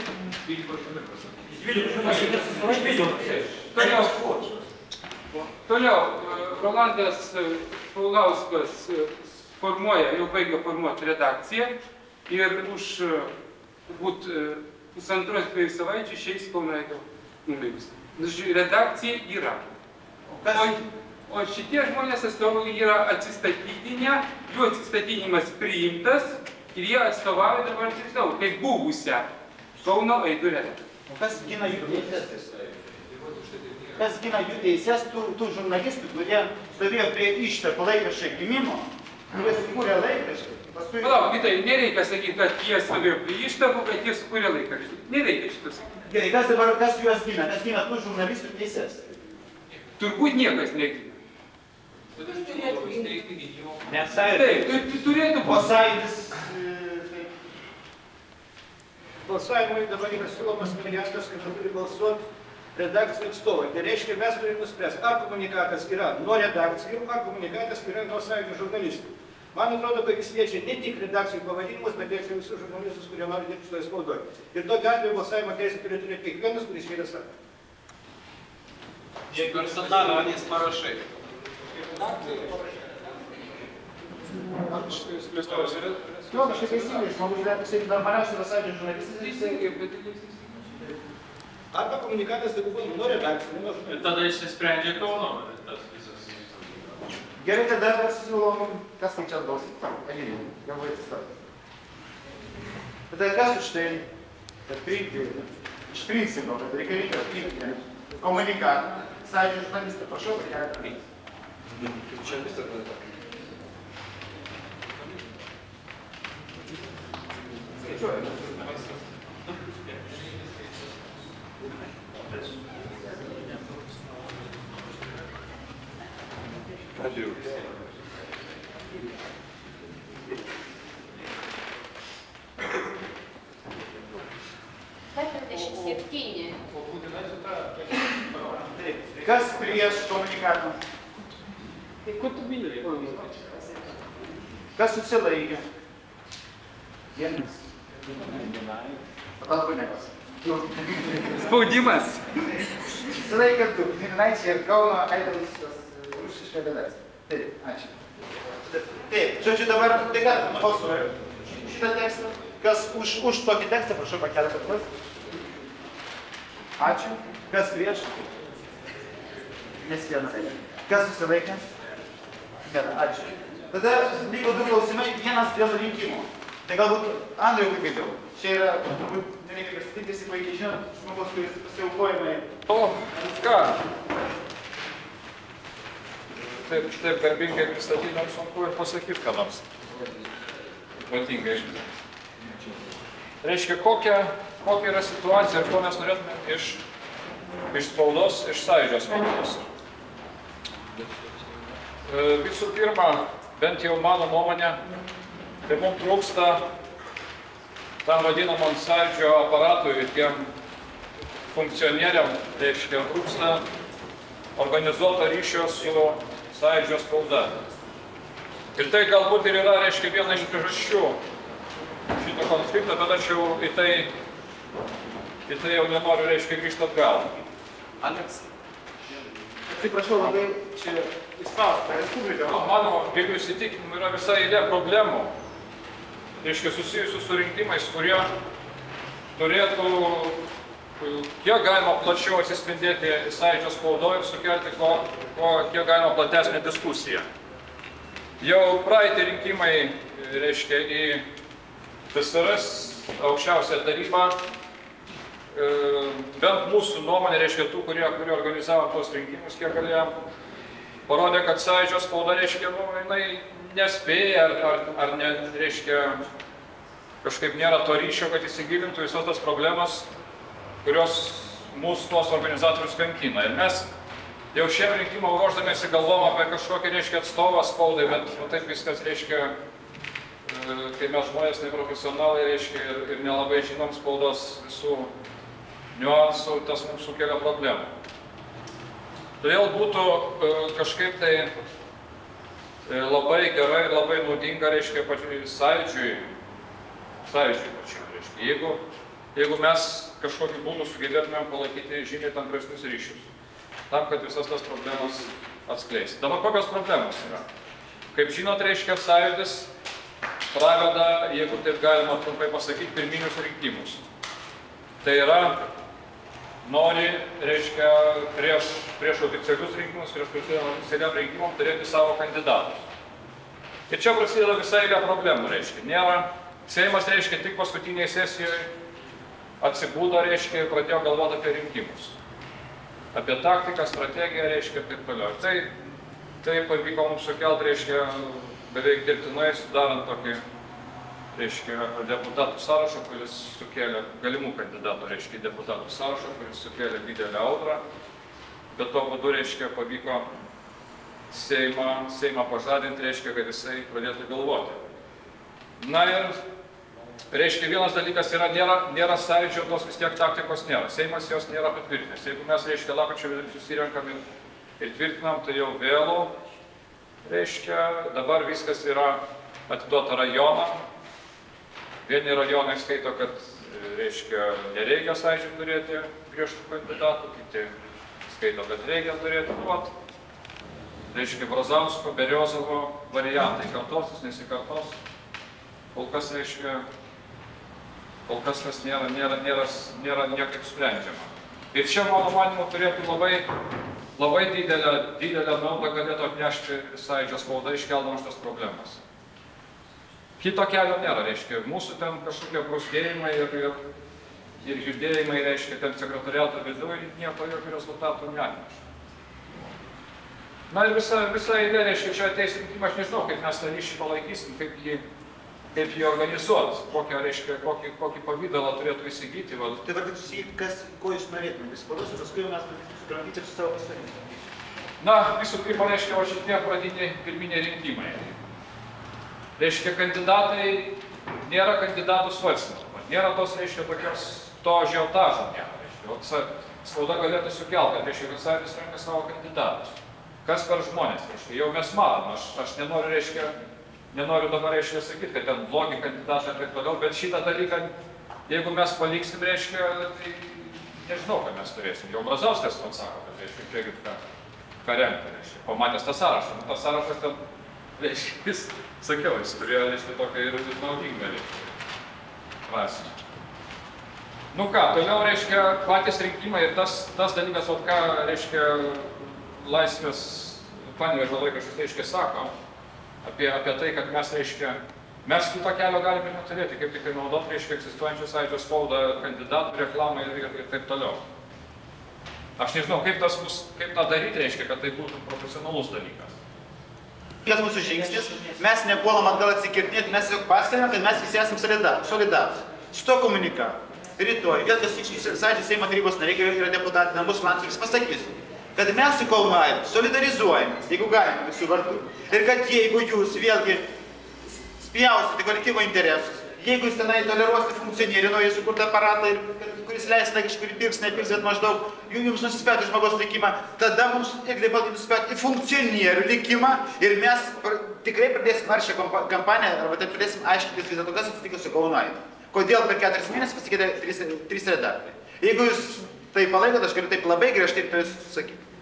Toliau, toliau Rolandas Paulauskas formuoja, jau baigia formuoti redakciją ir už būt pusantros dviejų savaičių išeis Kauno Aido numeris. Redakcija yra. O, o šitie žmonės atstovai yra atsistatydinę, jų atsistatydinimas priimtas ir jie atstovauja dabar tiksliau, kaip buvusią Kauno Aido redakciją. O kas gina jų teisės? Kas gina jų teisės tų, tų žurnalistų, kurie stovėjo prie ištarpų laikraščio gimimo, kurie sukūrė laikraštį? Paskui... Palauk, Vytai, nereikia sakyti, kad jie stovėjo prie ištarpų, kad jie sukūrė laikraštį. Nereikia šito sakyti. Gerai, kas dabar, kas juos gina? Kas gina tų žurnalistų teisės? Turbūt niekas negina. Nes sąjūdis. Taip, tai turėtų būti. O sąjūdis... Balsavimui dabar yra siūlomas variantas, kad turi balsuoti redakcijų atstovai. Tai reiškia, mes turime nuspręsti, ar komunikatas yra nuo redakcijų, ar komunikatas yra nuo sąjūdžio žurnalistų. Man atrodo, kad jis liečia ne tik redakcijų pavadinimus, bet liečia visus žurnalistus, kurie nori dirbti šitoje spaudoje. Ir tokiu atveju balsavimo teisę turi turėti kiekvienas, kuris yra sąjūdžio. Jeigu personaliniais parašai. Jo, kažkaip teisingai, žmogus jisai normaliausiai yra sąjūdžio žurnalistas. Arba komunikatas tai buvo nuo redakcijų, nuo žurnalistų. Ir tada išsisprendžia Kauno tas visas. Gerai, tada mes siūlom, kas tai čia atbalsyti? Elinė, jau vai atsistatyti. Tada kas už tai, kad priimti, iš principo, kad reikalinga priimti komunikatą, sąjūdžio žurnalistą, prašau, kad ją priimti. Čia vis tik tai. Skaičiuojame. Ačiū. keturiasdešimt septyni. O būtinai su ta Kas prieš komunikavimą? Tai ko tu bijai? Kas susilaikė? Vienas. Patalpų nekas. Spaudimas. Susilaikė du. Giminaitė ir Kauno Aidalas rusiška dalis. Taip, ačiū. Taip, žodžiu dabar, tai ką, nubalsuoju šitą tekstą. Kas už, už tokį tekstą, prašau pakelti atlas. Ačiū. Kas prieš? Nes vienas. Kas susilaikė? Gerai, ačiū. Tada liko du klausimai, vienas dėl rinkimų. Tai galbūt Andriui kaip girdėjau. Čia yra, turbūt, nereikia pasitikti, visi puikiai žino, žmogus, kuris pasiaukojimai. O, ką? Taip, taip garbingai pristatydam sunku ir pasakyti, ką nors. Ypatingai. Reiškia, kokia, kokia yra situacija ir ko mes norėtume iš, iš spaudos, iš Sąjūdžio spaudos. Visų pirma, bent jau mano nuomonė, tai mums trūksta tam vadinamam Sąjūdžio aparatui ir tiem funkcionieriam, reiškia, trūksta organizuoto ryšio su Sąjūdžio spauda. Ir tai galbūt ir yra, reiškia, viena iš priežasčių šito konflikto, bet aš jau į tai, į tai jau nenoriu, reiškia, grįžti atgal. Andrius. Atsiprašau, labai čia įspausta, Respublika. Mano, jeigu įsitikinimu, yra visa eilė problemų, reiškia, susijusių su rinkimais, kurie turėtų kiek galima plačiau atsispindėti Sąjūdžio spaudoje ir sukelti ko, ko, kiek galima platesnę diskusiją. Jau praeitį rinkimai, reiškia, į T S R S aukščiausią tarybą, bent mūsų nuomonė, reiškia, tų, kurie, kurie organizavo tos rinkimus, kiek galėjom, parodė, kad Sąjūdžio spauda, reiškia, nu, jinai nespėja ar, ar, ar ne, reiškia, kažkaip nėra to ryšio, kad įsigilintų visos tos problemas, kurios mūsų tos organizatorius kankina. Ir mes jau šiem rinkimam ruoždamėsi galvom apie kažkokį, reiškia, atstovą spaudai, bet nu, taip viskas, reiškia, kai mes žmonės neprofesionalai, reiškia, ir, ir nelabai žinom spaudos visų niuansų, tas mums sukelia problemų. Todėl būtų kažkaip tai labai gerai ir labai naudinga, reiškia, pačiai Sąjūdžiui, Sąjūdžiui pačiai, reiškia, jeigu, jeigu mes kažkokį būdų sugebėtumėm palaikyti žymiai tampresnius ryšius, tam, kad visas tas problemas atskleisti. Dabar kokios problemos yra? Kaip žinot, reiškia, Sąjūdis praveda, jeigu taip galima trumpai pasakyti, pirminius rinkimus. Tai yra, nori, reiškia, prieš, prieš oficialius rinkimus, prieš oficialiam rinkimam turėti savo kandidatus. Ir čia prasideda visai eilė problemų, reiškia. Nėra, Seimas, reiškia, tik paskutiniai sesijoje atsibūdo, reiškia, ir pradėjo galvoti apie rinkimus. Apie taktiką, strategiją, reiškia, ir taip toliau. Tai, tai pavyko mums sukelti, reiškia, beveik dirbtinai, sudarant tokį, reiškia, deputatų sąrašą, kuris sukėlė, galimų kandidatų, reiškia, deputatų sąrašą, kuris sukėlė didelę audrą. Bet tuo būdu, reiškia, pavyko Seimą, Seimą pažadinti, reiškia, kad jisai pradėtų galvoti. Na ir, reiškia, vienas dalykas yra, nėra, nėra Sąjūdžio, tos vis tiek taktikos nėra. Seimas jos nėra patvirtinęs. Jeigu mes, reiškia, lapkričio vidurį susirenkam ir, ir tvirtinam, tai jau vėliau, reiškia, dabar viskas yra atiduota rajonam. Vieni rajonai skaito, kad, reiškia, nereikia Sąjūdžiui turėti griežtų kandidatų, kiti skaito, kad reikia turėti duot. Reiškia, Brazausko, Beriozovo variantai kartosis, nesikartos. Kol kas, reiškia, kol kas tas nėra, nėra, nėra, nėra niekaip sprendžiama. Ir čia, mano manimu, turėtų labai, labai didelę, didelę naudą galėtų atnešti Sąjūdžio spauda, iškeldama šitas problemas. Kito kelio nėra, reiškia, mūsų ten kažkokie brūzgėjimai ir, ir, ir judėjimai, reiškia, ten sekretariato viduje nieko jokių rezultatų neatneša. Na ir visa, visa eilė, reiškia, čia ateis rinkimai, aš nežinau, kaip mes tą ryšį palaikysim, kaip jį, kaip jį organizuot, kokią, reiškia, kokį, kokį pavydalą turėtų įsigyti. Va. Tai varbūt susijęti, kas, ko jūs norėtumėte, spaudos, ir paskui mes sugrandyti su savo pasirinkimą. Na, visų pirma, reiškia, o šitie pradiniai pirminiai rinkimai. Reiškia, kandidatai, nėra kandidatų svarstymo. Nėra tos, reiškia, tokios, to ažiotažo nėra. Reiškia, spauda galėtų sukelti, kad reiškia, kad Sąjūdis renka savo kandidatus. Kas per žmonės, reiškia, jau mes matom, aš, aš nenoriu, reiškia, nenoriu dabar, reiškia, sakyti, kad ten blogi kandidatai ir taip toliau, bet šitą dalyką, jeigu mes paliksim, reiškia, tai nežinau, ką mes turėsim. Jau Brazauskas man sako, kad, reiškia, žiūrėkit, ką, ką renka, reiškia, pamatęs tą sąrašą. Nu, tas sąrašas ten, reiškia, jis, sakiau, jis turėjo, reiškia, tokią ir naudingą, reiškia, prasmę. Nu ką, toliau, reiškia, patys rinkimai ir tas, tas dalykas, o ką, reiškia, Laisvės Panevėžio laikraštis, reiškia, sako apie, apie tai, kad mes, reiškia, mes kito kelio galime neturėti, kaip tik tai naudot, reiškia, egzistuojančią Sąjūdžio spaudą, kandidatų reklamą ir, ir, ir taip toliau. Aš nežinau, kaip, tas bus, kaip tą daryti, reiškia, kad tai būtų profesionalus dalykas. Kas mūsų žingsnis, mes nepuolam atgal atsikirtinėti, mes tiesiog paskelbėm, kad mes visi esame solidarūs. Su to komunikavu. Rytoj, vėl kas Sąjūdžio Seimo tarybos nariai yra deputatai, Nambus Landsbergis pasakys, kad mes su Kauno Aidu solidarizuojame, jeigu galime visų vardų. Ir kad jeigu jūs vėlgi spjausite kolektyvo interesus, jeigu jūs tenai toleruosite funkcionierių naują sukurtą aparatą, kuris leisite kažkurį pirks, nepirks, bet maždaug jums nusispėti žmogaus likimą, tada mums ir taip pat nusispėti į funkcionierių likimą ir mes tikrai pradėsim aršią kampaniją, arba taip pradėsim aiškintis vis dėlto, kas atsitiko su Kauno Aidu. Kodėl per keturis mėnesius pasikeitė trys, trys redaktoriai. Jeigu jūs tai palaikot, aš galiu taip labai griežtai sakyti.